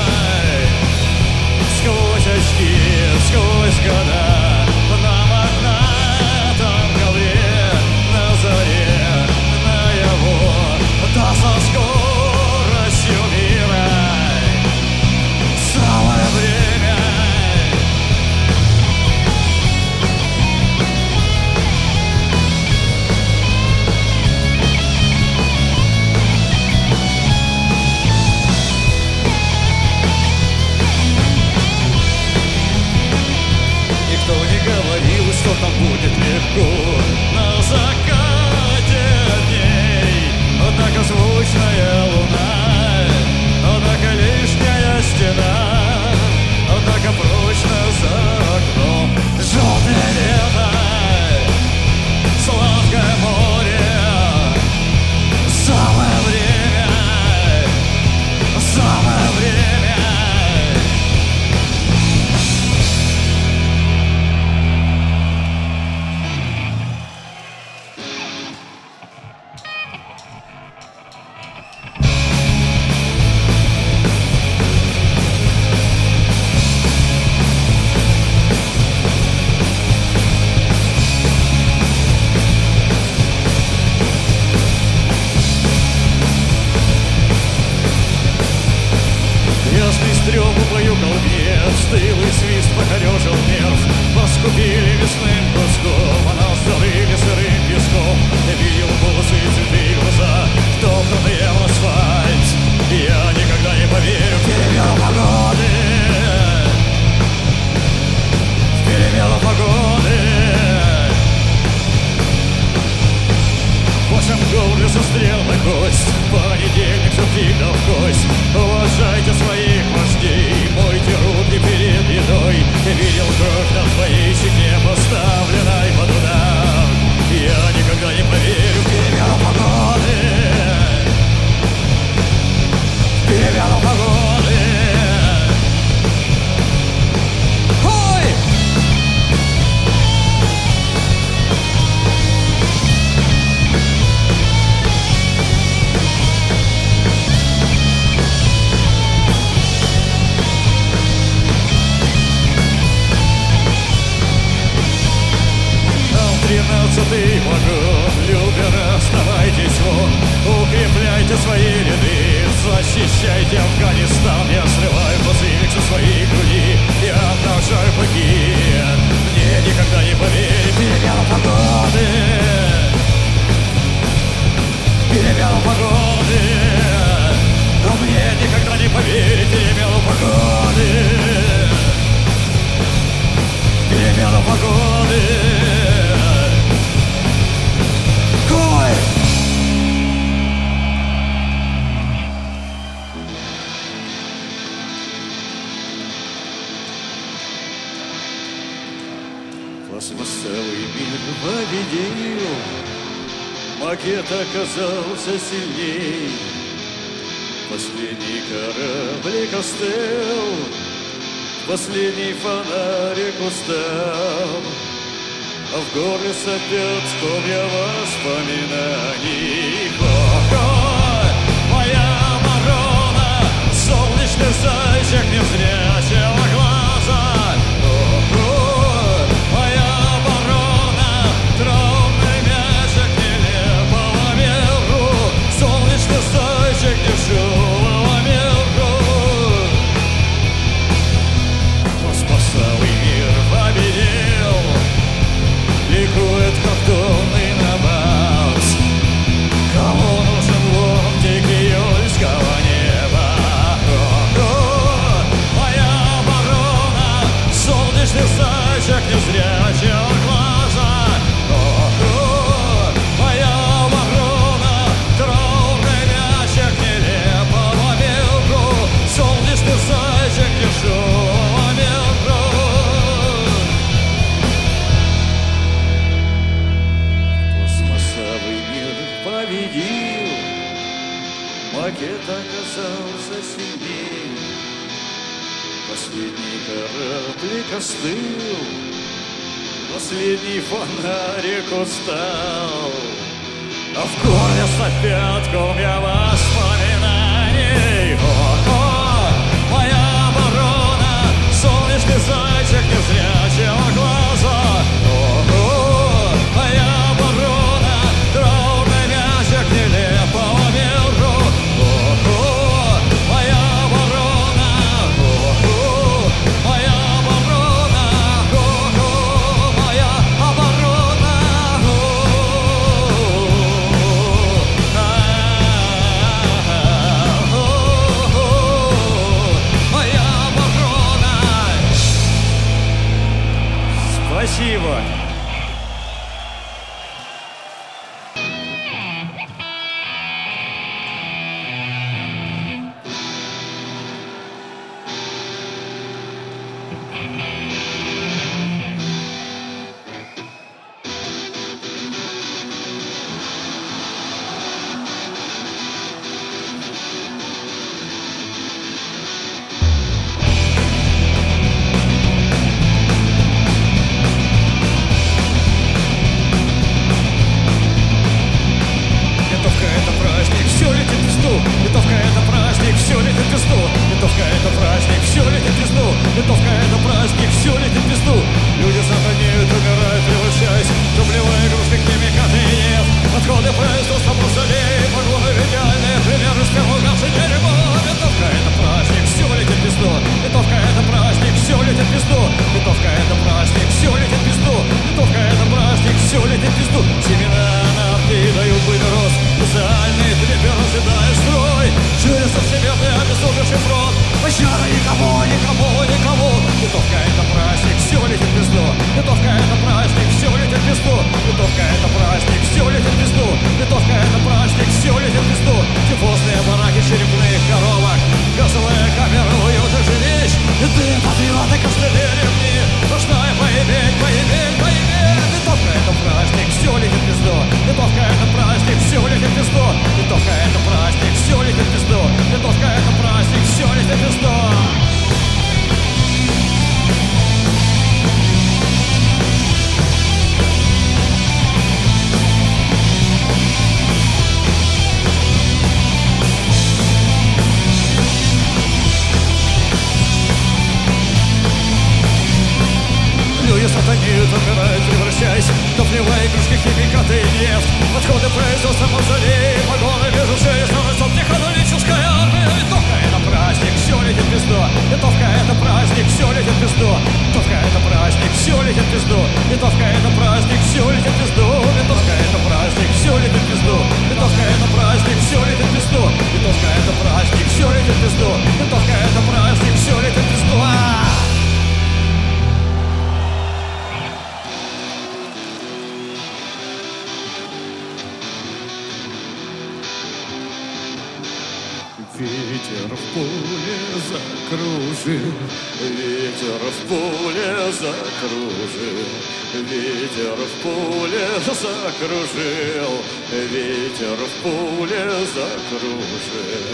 Сквозь очки, сквозь года, на мохнатом ковре, на заре, наяву, да со скоростью мира. Самое время. Говорил, что там будет легко на закате дней. Однако звучная луна, однако лишняя стена, однако прочно за окном желтое лето, сладкое море. Самое время, самое время. Стрёму баюкал гнев, стылый свист покорёжил нерв. Поскупили весным куском, а нас зарыли сырым песком. Я видел волосы и цветы и глаза, втоптанные в асфальт. Я никогда не поверю в перемену погоды, в перемену погоды. В вашем горле застряла кость, понедельник всегда в кость. Уважайте своих вождей, мойте руки перед едой. Я видел кровь на твоей щеке, поставленной под удар. Я никогда не поверю в перемену погоды, в перемену погоды. Ой! Пластмассовый мир победил, макет оказался сильней. Последний кораблик остыл, последний фонарик устал, а в горле сопят комья воспоминаний. Ой, моя ворона, солнечный зайчик незрячего глаза. Ой, моя ворона, травный мячик нелепого миру, солнечный зайчик дешевого миру. Пластмассовый мир победил, ликует картонный набат. Кому нужен ломтик июльского неба? Моя ворона, солнечный зайчик незрячего глаза. Моя ворона, травный мячик нелепого миру, солнечный зайчик дешевого миру. Пластмассовый мир победил, макет оказался сильней. Последний кораблик остыл, последний фонарик устал, а в горле сопят комья воспоминаний. О, моя ворона, солнечный зайчик незрячего глаза. О, моя ворона, траурный мячик нелепого миру. О, моя ворона, моя ворона, моя ворона. Моя ворона. Спасибо. Литовка это праздник, все летит в пизду. Литовка это праздник, все летит в пизду. Литовка это праздник, все летит в пизду. Литовка это праздник, все летит в пизду. Люди сатанеют, умирают, превращаясь в топливные игрушки, химикаты и нефть. Отходы производства мавзолей, погоны идеальные примеры с первого газа дерева. Литовка это праздник, все летит в пизду. Литовка это праздник, все летит в пизду. Литовка это праздник, все летит в пизду. Литовка это праздник, все летит в пизду. Семена нafты дают буйный рост, социальный трипер ожидает строй. Через совсемирный обезумевший фронт, пощады никому, никому, никому. Литовка это праздник, все летит в пизду. Литовка это праздник, все летит в пизду. Литовка это праздник, все летит в пизду. Литовка это праздник, все летит в пизду. Тифозные бараки черепных коровок, газовые камеры уюта жилищ. И ты, патриоты, костыли ремни, должна поиметь, поиметь, поиметь. Литовка это праздник, все летит в пизду. Литовка это праздник, все летит в пизду. Литовка это праздник, все летит в пизду. Литовка это праздник, все летит в пизду. Люди сатанеют, умирают, превращаясь в топливные игрушки, химикаты и нефть. Отходы производства мавзолей, погоны без ушей, становится технологическая армия. Литовка это праздник, все летит в пизду. Литовка это праздник, все летит в пизду. Литовка это праздник, все летит в пизду. Литовка это праздник, все летит в пизду. Литовка это праздник, все летит в пизду. Литовка это праздник, все летит в пизду. Литовка это праздник, все летит в пизду. Литовка это праздник, все летит в пизду. Ветер в поле закружил, ветер в поле закружил, ветер в поле закружил, ветер в поле закружил.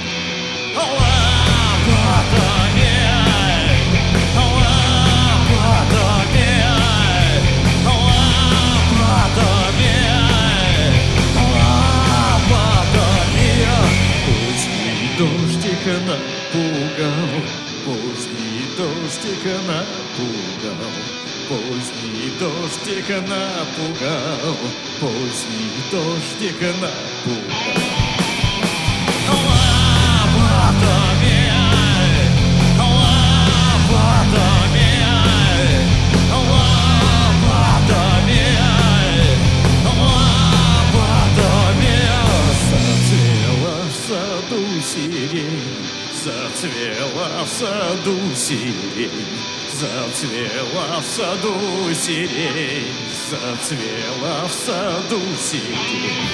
Дождик напугал, поздний дождик напугал, поздний дождик напугал, поздний дождик напугал. Зацвела в саду сирень, зацвела в саду сирень, зацвела в саду сирень.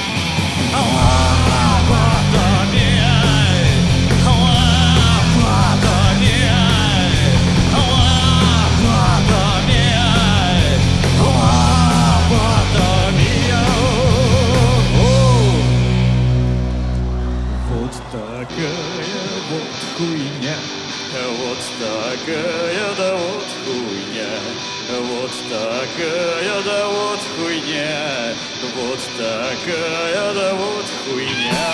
Вот такая вот хуйня, вот такая да вот хуйня, вот такая да вот хуйня, вот такая да вот хуйня.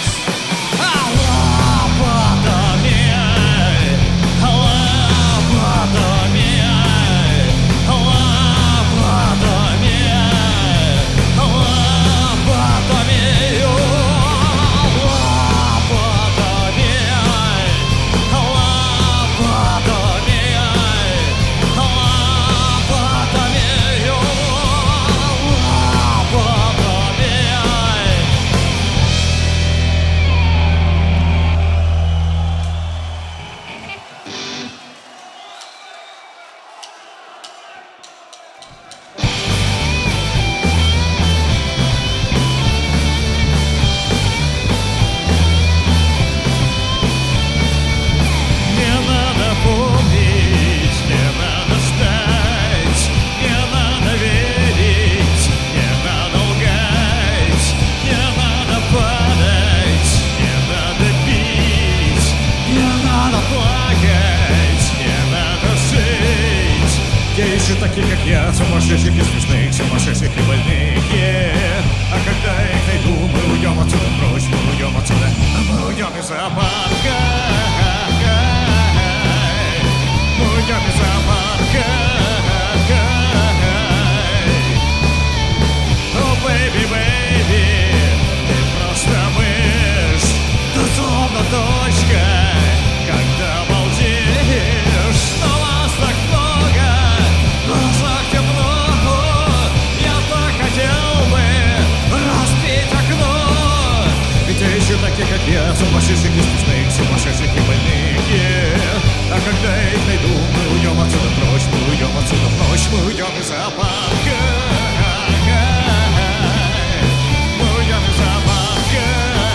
Таких, как я, сумасшедших и смешных, сумасшедших и больных, А когда их найду, мы уйдем отсюда прочь, мы уйдем отсюда, мы уйдем из зоопарка, мы уйдем из зоопарка. О, бэйби, бэйби, ты просто мышь, ты словно точка, когда балдеешь, но вас так много. В глазах темно, я так хотел бы разбить окно. Ведь еще таких, как я, сумасшедших и смешных, сумасшедших и больных, А когда их найду, мы уйдем отсюда прочь, мы уйдем отсюда прочь, мы уйдем из зоопарка. Мы уйдем из зоопарка.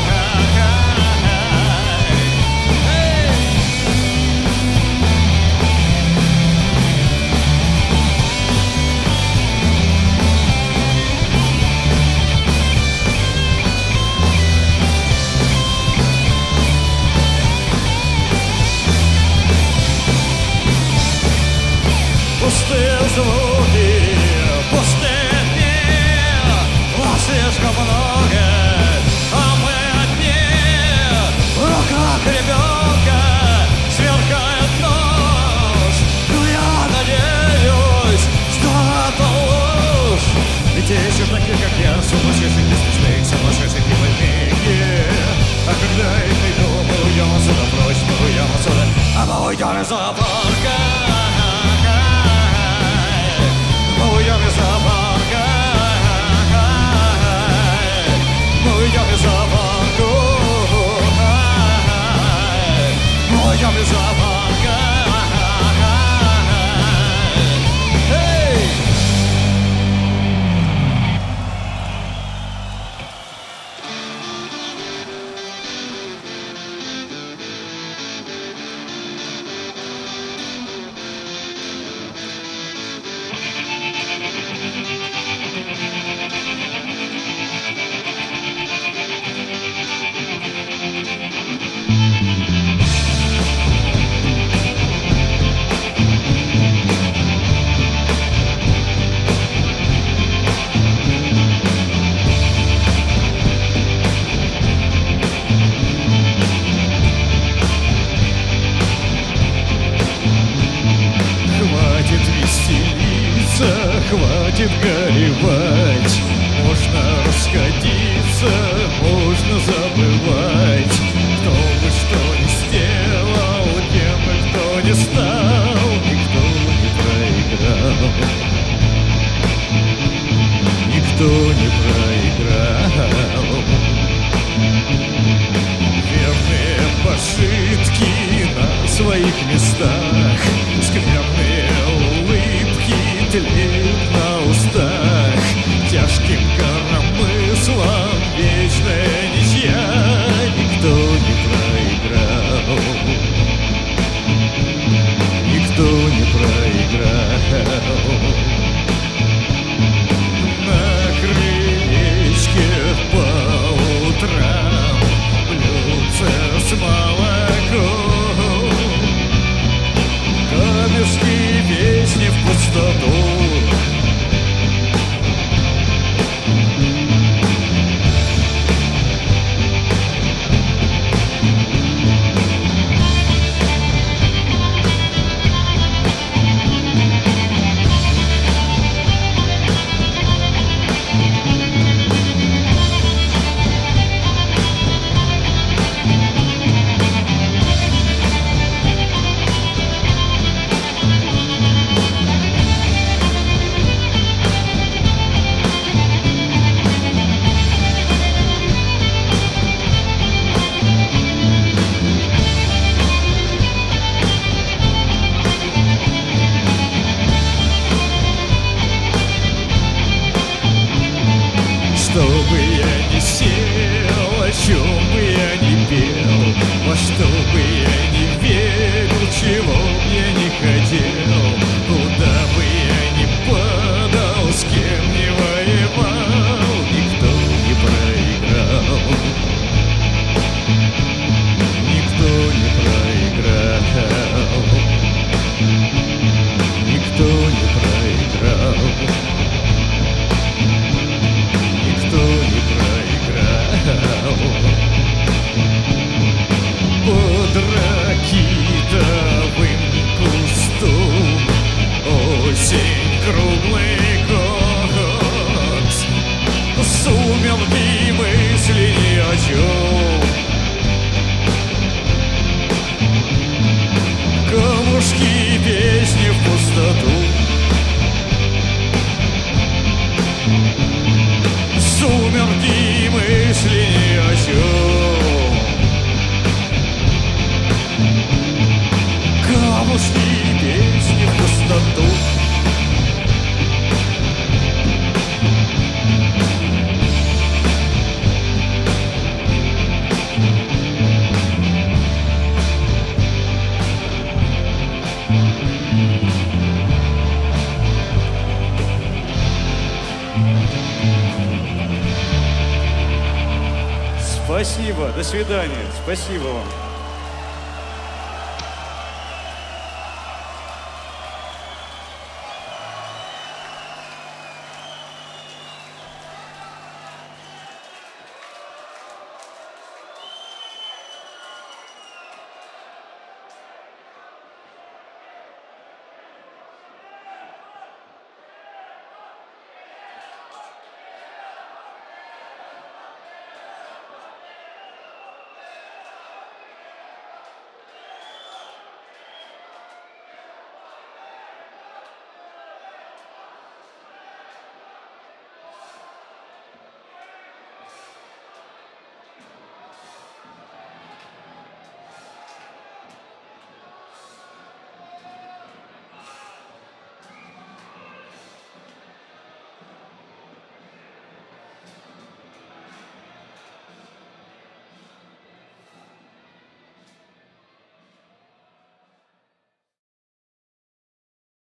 Пустые звуки, пустые дни, вас слишком много, а мы одни. В руках ребенка сверкает нож, но я надеюсь, что это ложь. Ведь еще таких, как я, сумасшедших и смешных, сумасшедших и больных, А когда их найду, мы уйдем отсюда прочь, мы уйдем отсюда, а мы уйдем из зоопарка. Мы уйдем из зоопарка, мы уйдем из зоопарка, мы уйдем из зоопарка. хватит горевать. Можно расходиться, можно забывать. Кто бы что ни сделал, кем бы кто ни стал, никто не проиграл. Никто не проиграл. Верные пожитки на своих местах, скверные улыбки тлеют на устах. Тяжким коромыслом вечная ничья. Никто не проиграл. Никто не проиграл. На крылечке по утрам блюдце с молоком, камешки песни в пустоту. Что бы я ни сел, о чем бы я ни пел, во что бы я ни верил, чего б я ни хотел, куда бы я ни падал, с кем ни воевал, никто не проиграл. Никто не проиграл. Никто не проиграл. Никто не проиграл. Под ракитовым кустом осень круглый год. Сумерки мысли ни о чем. Камушки песни в пустоту. Сумерки мысли ни о чем. Камушки песни в пустоту. Спасибо, до свидания, спасибо вам.